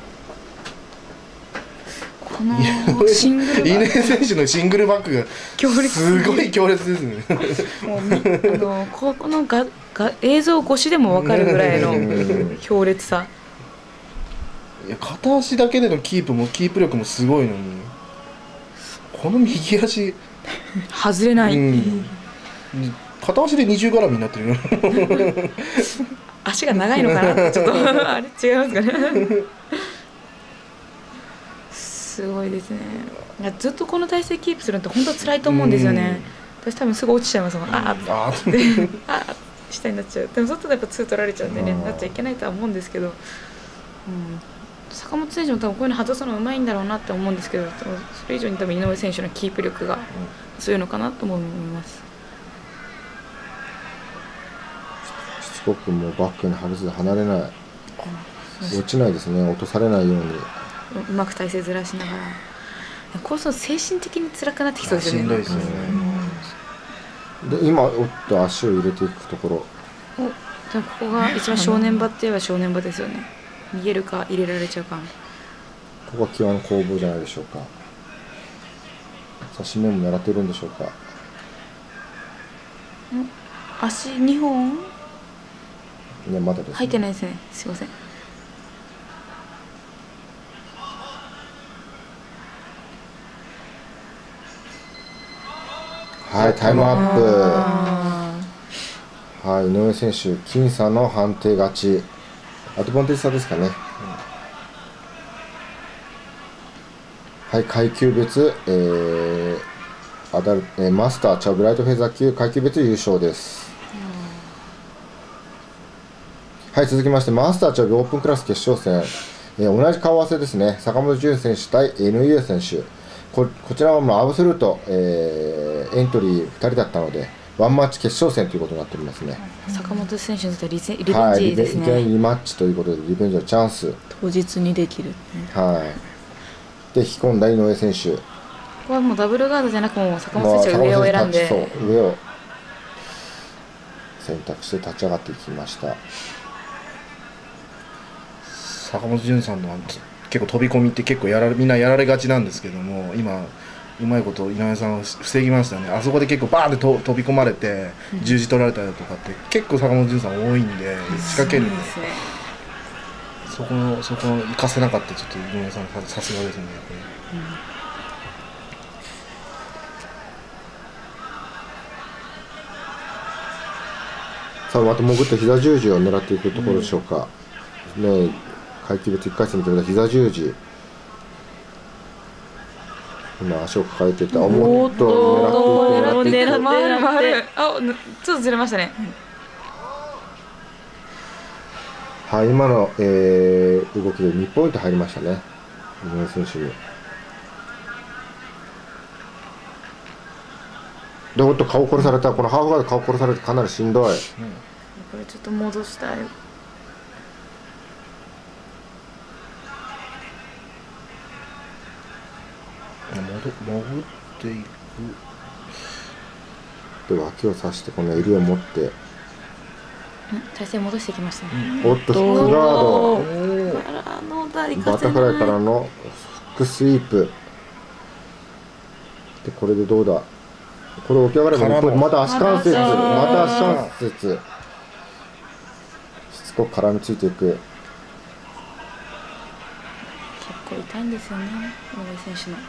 [SPEAKER 3] このシングル
[SPEAKER 8] 井上選手のシングルバックが強烈、すごい強烈ですね。
[SPEAKER 3] もうあのここのがが映像越しでも分かるぐらいの強烈さ。
[SPEAKER 8] いや片足だけでのキープもキープ力もすごいのに。この右足
[SPEAKER 3] 外れない、うん、
[SPEAKER 8] 片足で二重絡みになってるよ。
[SPEAKER 3] 足が長いのかなちょっとあれ違いますかね。すごいですね。ずっとこの体勢キープするのって本当は辛いと思うんですよね。私多分すぐ落ちちゃいますもん。あーあーってあー下になっちゃう。でも外でやっぱツー取られちゃうんでね、なっちゃいけないとは思うんですけど、うん、坂本選手も多分こういうの外すのうまいんだろうなって思うんですけど、それ以上に多分井上選手のキープ力が強いのかなとも思います。
[SPEAKER 1] しつこくもうバックに張れず離れない、落ちないですね、落とされないように
[SPEAKER 3] うまく体勢ずらしながら。こうすると精神的に辛くなってきそうですよね。しんどいですよね。
[SPEAKER 1] で今おっと足を入れていくところ。
[SPEAKER 3] お、じゃあここが一番正念場って言えば正念場ですよね。逃げるか入れられちゃうか。
[SPEAKER 1] ここは際の攻防じゃないでしょうか。刺し目も狙っているんでしょうか。
[SPEAKER 3] 足にほん。
[SPEAKER 1] いやまだです、ね。
[SPEAKER 3] 入ってないですね。すいません。
[SPEAKER 1] はい、タイムアップ。はい、井上選手僅差の判定勝ち。 アドバンテージ差ですかね。はい、階級別、えーアダルえーマスターチャブライトフェザー級階級別優勝です。はい、続きましてマスターチャブオープンクラス決勝戦、えー同じ顔合わせですね。坂本潤選手対 エヌユー 選手、こ, こちらはまあアブソルート、えーエントリーふたりだったのでワンマッチ決勝戦ということになっておりますね。
[SPEAKER 3] 坂本選手にとってリベンジ
[SPEAKER 1] はい、リベ
[SPEAKER 3] ですね。
[SPEAKER 1] リベンリマッチということでリベンジのチャンス。
[SPEAKER 2] 当日にできる、ね、
[SPEAKER 1] はいで引き込んだ井上選手、
[SPEAKER 3] ここはもうダブルガードじゃなくもう坂本選手が上を選んで、
[SPEAKER 1] そう上を選択して立ち上がっていきました。
[SPEAKER 8] 坂本潤さんの結構飛び込みって結構やられみんなやられがちなんですけども、今うまいこと井上さんを防ぎましたね。あそこで結構バーンってと飛び込まれて十字取られたりとかって結構坂本潤さん多いんで仕掛けるんで、そこのそこを生かせなかったちょっと井上さんさすがですね。
[SPEAKER 1] さあまた潜って膝十字を狙っていくところでしょうか、うん、ね、階級別いっかい戦に決めた膝十字、今足を抱えていた、もっと狙っていく狙っていく
[SPEAKER 3] 回る回る、あ、ちょっとずれましたね。
[SPEAKER 1] はい、今の、えー、動きでにポイント入りましたね、井上選手に。で、ほんと顔殺された、このハーフガード顔殺されてかなりしんどい、うん、
[SPEAKER 3] これちょっと戻したい。
[SPEAKER 8] 潜ってい
[SPEAKER 1] くで脇を刺してこの襟を持って
[SPEAKER 3] 体勢戻してきましたね。
[SPEAKER 1] おっとフックガードバタフライからのフックスイープで、これでどうだ、これ起き上がればまた足関節また足関節しつこく絡みついていく。
[SPEAKER 3] 結構痛いんですよね、井上選手の。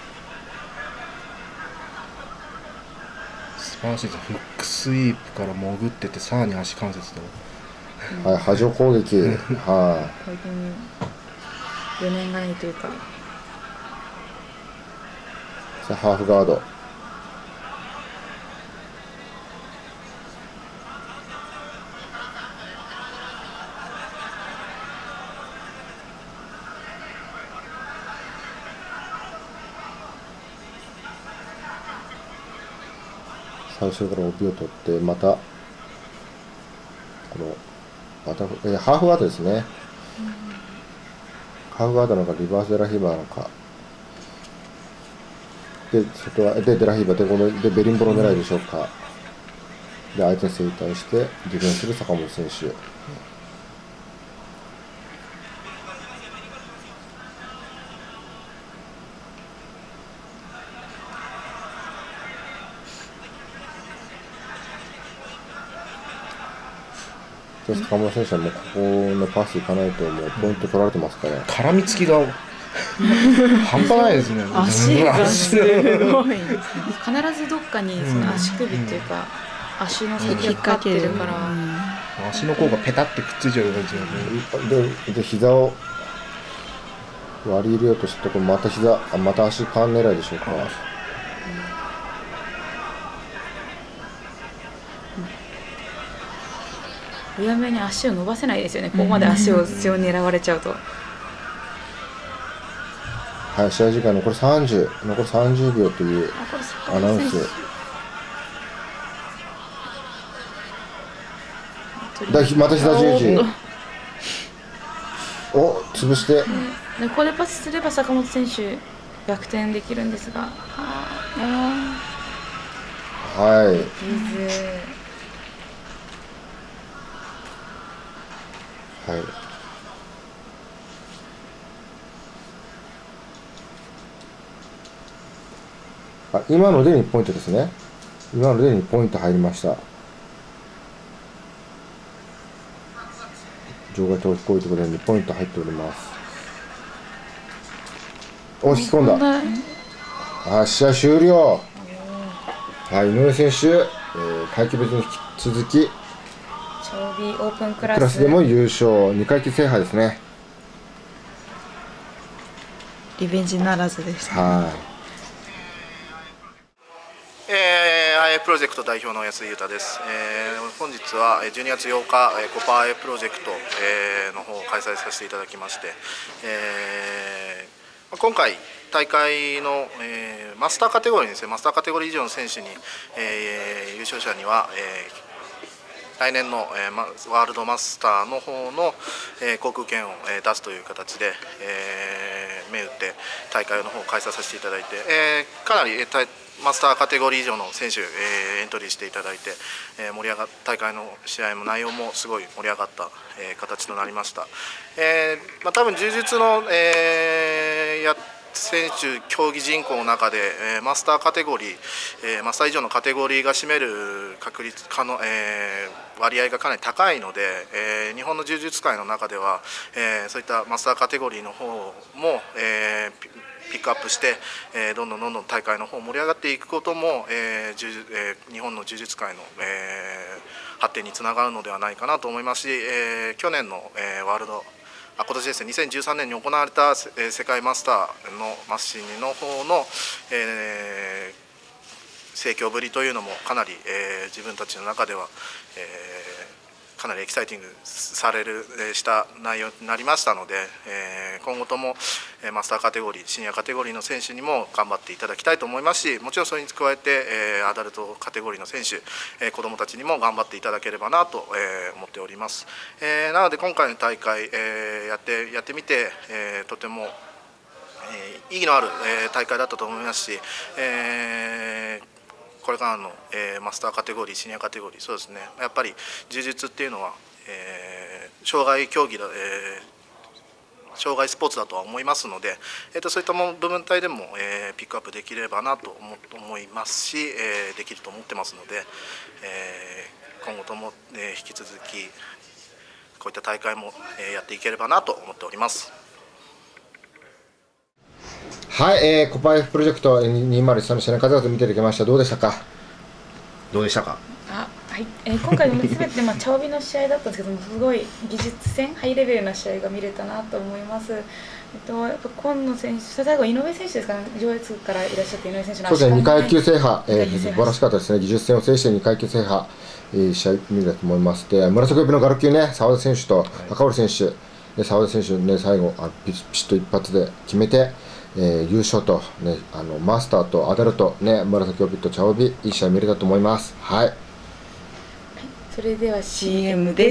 [SPEAKER 8] 素晴らしいです。フックスイープから潜っててさらに足関節と、
[SPEAKER 1] うん、はい、波状攻撃はい、
[SPEAKER 3] 余念がないというか。
[SPEAKER 1] さあハーフガード、最初から帯を取ってまたこのバタフ、えー、ハーフガードですね、うん、ハーフガードなのかリバースデラヒーバーなのかで、外はでデラヒーバーでこのでベリンボロ狙いでしょうか、で相手に正対してディフェンスする坂本選手、うん、坂本選手はもうここのパスいかないともうポイント取られてますから、
[SPEAKER 8] 絡みつきが半端ないですね。
[SPEAKER 2] 足がすごい
[SPEAKER 3] 必ずどっかにその足首っていうか、うん、足の先がかかってるから、うん、
[SPEAKER 8] 足の甲がペタってくっついちゃう感じ
[SPEAKER 1] で、で、で膝を割り入れようとしてこれまた膝あまた足勘狙いでしょうか、うん
[SPEAKER 3] うやむやに足を伸ばせないですよね、ここまで足を強に狙われちゃうと。
[SPEAKER 1] はい、試合時間残りさんじゅう、残りさんじゅうびょうというアナウンス。だまた膝十字。お、潰して。
[SPEAKER 3] うん、ここでパスすれば坂本選手逆転できるんですが。
[SPEAKER 1] はい。はい、あ今のでにポイントですね。今のでにポイント入りました。場外投飛行ということでにポイント入っております。お、引き込んだ。あ、試合終了。はい、井上選手、えー、階級別に引き続き
[SPEAKER 3] 長尾オープンクラス
[SPEAKER 1] クラスでも優勝、にかい級制覇ですね。
[SPEAKER 2] リベンジならずでした、
[SPEAKER 1] はい。
[SPEAKER 6] えー、アイエー プロジェクト代表の安井裕太です、えー、本日はじゅうにがつようか、えー、コパ アイエー プロジェクト、えー、の方を開催させていただきまして、えー、今回大会の、えー、マスターカテゴリーですね、マスターカテゴリー以上の選手に、えー、優勝者には、えー来年の、えー、ワールドマスターの方の、えー、航空券を、えー、出すという形で、えー、銘打って大会の方を開催させていただいて、えー、かなり、えー、マスターカテゴリー以上の選手、えー、エントリーしていただいて、えー、盛り上が大会の試合も内容もすごい盛り上がった、えー、形となりました。えーまあ、多分柔術の、えー、や選手競技人口の中で、えー、マスターカテゴリー、えー、マスター以上のカテゴリーが占める確率かの、えー、割合がかなり高いので、えー、日本の柔術界の中では、えー、そういったマスターカテゴリーの方も、えー、ピックアップして、えー、どんどんどんどん大会の方盛り上がっていくことも、えーえー、日本の柔術界の、えー、発展につながるのではないかなと思いますし、えー、去年の、えー、ワールド今年ですね、にせんじゅうさんねんに行われた世界マスターのマシンの方の、えー、盛況ぶりというのもかなり、えー、自分たちの中では、えーかなりエキサイティングされるした内容になりましたので、えー、今後ともマスターカテゴリー、シニアカテゴリーの選手にも頑張っていただきたいと思いますし、もちろんそれに加えて、えー、アダルトカテゴリーの選手、えー、子どもたちにも頑張っていただければなと、えー、思っております。えー、なので今回の大会、えー、やってやってみて、えー、とても、えー、意義のある、えー、大会だったと思いますし、えーこれからの、えー、マスターカテゴリー、シニアカテゴリー、そうですね、やっぱり柔術っていうのは、えー、障害競技だ、えー、障害スポーツだとは思いますので、えー、とそういったも部分体でも、えー、ピックアップできればなと思思いますし、えー、できると思ってますので、えー、今後とも、えー、引き続きこういった大会も、えー、やっていければなと思っております。
[SPEAKER 1] はい、えー、コパ アイエフ プロジェクトにまるいちさんの試合の数々見ていただきました。どうでしたか。どうでしたか。
[SPEAKER 3] あ、はい、えー、今回のすべてまあ茶帯の試合だったんですけども、すごい技術戦、ハイレベルな試合が見れたなと思います。えっとやっぱ今野選手、最後井上選手ですかね、上越からいらっしゃって井上選手の
[SPEAKER 1] そうですね、にかい級制覇、えー、素晴らしかったですね。技術戦を制してにかい級制覇、えー、試合見れたと思います。で、紫帯のガロ級ね、澤田選手と赤堀選手、で澤田選手ね、最後あピシッと一発で決めて。えー、優勝と、ね、あのマスターとアダルト、ね、紫帯と茶帯、いい試合見れたと思います。はい、
[SPEAKER 3] それでは
[SPEAKER 2] シーエム です。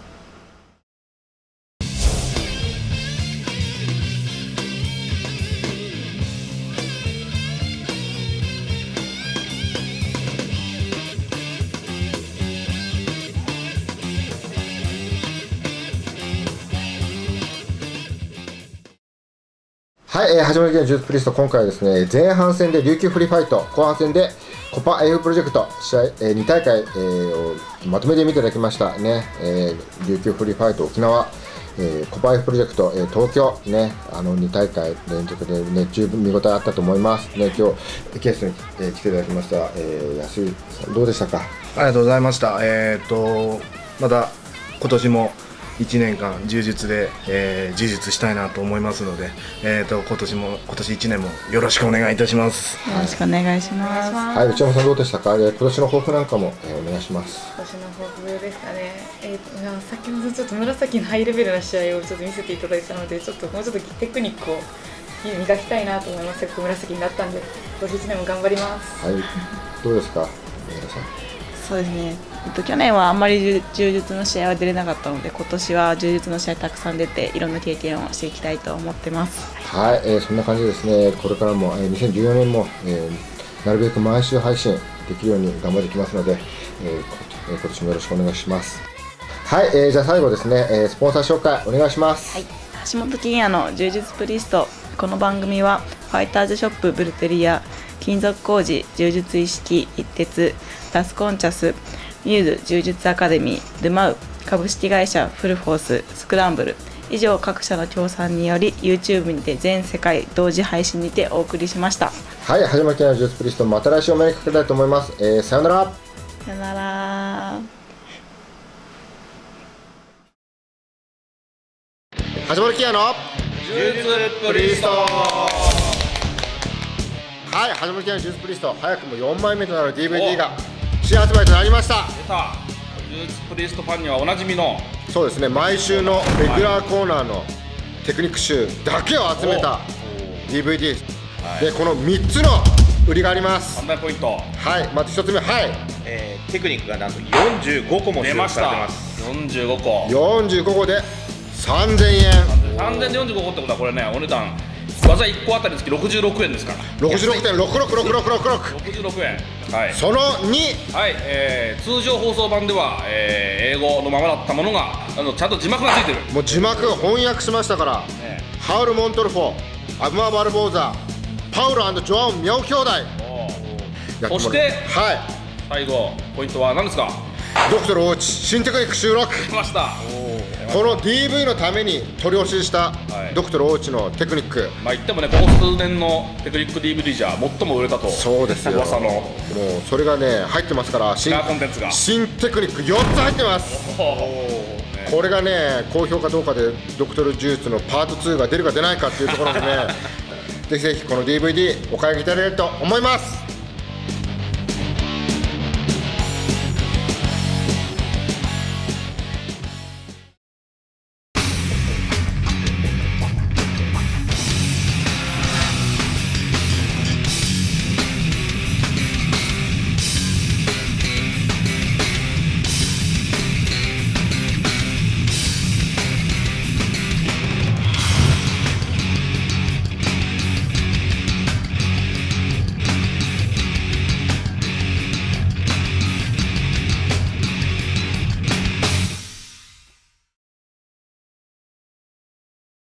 [SPEAKER 1] はい、えー、始まりのジュースプリスト、今回はですね、前半戦で琉球フリーファイト、後半戦でコパ アイエフ プロジェクト、試合、えー、に大会、えー、をまとめて見ていただきましたね、えー、琉球フリーファイト沖縄、えー、コパ アイエフ プロジェクト、えー、東京、ね、あのに大会連続で、ね、十分見応えあったと思います。ね、今日ゲストに、えー、来ていただきました、えー、安井さん、どうでしたか。
[SPEAKER 8] ありがとうございました。えー、っとまた今年もいちねんかん柔術で、えー、柔術したいなと思いますので、えー、と今年も今年いちねんもよろしくお願いいたします。
[SPEAKER 2] よろしくお願いします。
[SPEAKER 1] はい、内山さんどうでしたか。今年の抱負なんかも、えー、お願いします。
[SPEAKER 3] 今年の抱負ですかね。えー、先ほどちょっと紫のハイレベルな試合をちょっと見せていただいたので、ちょっともうちょっとテクニックを磨きたいなと思います。せっかく紫になったんで、今年いちねんも頑張ります。
[SPEAKER 1] はい、どうですか、皆さん。
[SPEAKER 2] そうですね、えっと、去年はあんまり柔術の試合は出れなかったので、今年は柔術の試合たくさん出ていろんな経験をしていきたいと思ってます。
[SPEAKER 1] はい、えー、そんな感じですね。これからも、えー、にせんじゅうよねんも、えー、なるべく毎週配信できるように頑張っていきますので、えー、今年もよろしくお願いします。はい、えー、じゃあ最後ですね、えー、スポンサー紹介お願いします。
[SPEAKER 2] はい、橋本金也の柔術プリスト。この番組はファイターズショップブルテリア、金属工事、柔術意識一徹、ラスコンチャス、ミューズ柔術アカデミー、ルマウ株式会社フルフォース、スクランブル以上各社の協賛により YouTube にて全世界同時配信にてお送りしました。
[SPEAKER 1] はい、始まりのジュースプリスト、また来週お目にかけたいと思います。えー、さよなら。
[SPEAKER 2] さよなら。
[SPEAKER 1] 始まるキアの
[SPEAKER 7] 呪術プリスト。
[SPEAKER 1] はい、始まるキアの呪術プリスト、早くもよんまいめとなる ディーブイディー が新発売となりました。
[SPEAKER 7] 出た。呪術プリストファンにはおなじみの、
[SPEAKER 1] そうですね、毎週のレギュラーコーナーのテクニック集だけを集めた ディーブイディー、はい、でこのみっつの売りがあります。
[SPEAKER 7] さん大ポイント。
[SPEAKER 1] はい、まずひとつめ、はい、
[SPEAKER 9] えー、テクニックがなんとよんじゅうごこも収録されてます。
[SPEAKER 7] よんじゅうごこ
[SPEAKER 1] よんじゅうごこでさんぜんえん。
[SPEAKER 7] さんぜんえんでよんじゅうごこってことはこれね、お値段技いっこあたりにつきろくじゅうろくえんですから。
[SPEAKER 1] ろくじゅうろくてんろくろくろくろくろくろく。
[SPEAKER 7] ろくじゅうろくえん。はい。
[SPEAKER 1] そのに、
[SPEAKER 7] はい、えー、通常放送版では、えー、英語のままだったものがあのちゃんと字幕がついてる。
[SPEAKER 1] もう字幕翻訳しましたから、ね、ハウル・モントルフォ、アブマ・バルボーザ、パウロ&ジョアン・ミャオ兄弟。
[SPEAKER 7] そして、
[SPEAKER 1] はい、
[SPEAKER 7] 最後ポイントは何ですか？
[SPEAKER 1] ドクトル・オーチ新テクニック収録。
[SPEAKER 7] 出ました。
[SPEAKER 1] この ディーブイ のために取り押しした、はい、ドクトル・オーチのテクニック。
[SPEAKER 7] まあ言ってもね、この数年のテクニック ディーブイディー じゃ最も売れたと。
[SPEAKER 1] そうですよ。
[SPEAKER 7] 噂のも
[SPEAKER 1] うそれがね入ってますから、新
[SPEAKER 7] コンテンツが
[SPEAKER 1] 新テクニックよっつ入ってます。これがね好評かどうかでドクトル呪術のパートツーが出るか出ないかっていうところでねぜひぜひこの ディーブイディー お買い上げいただけると思います。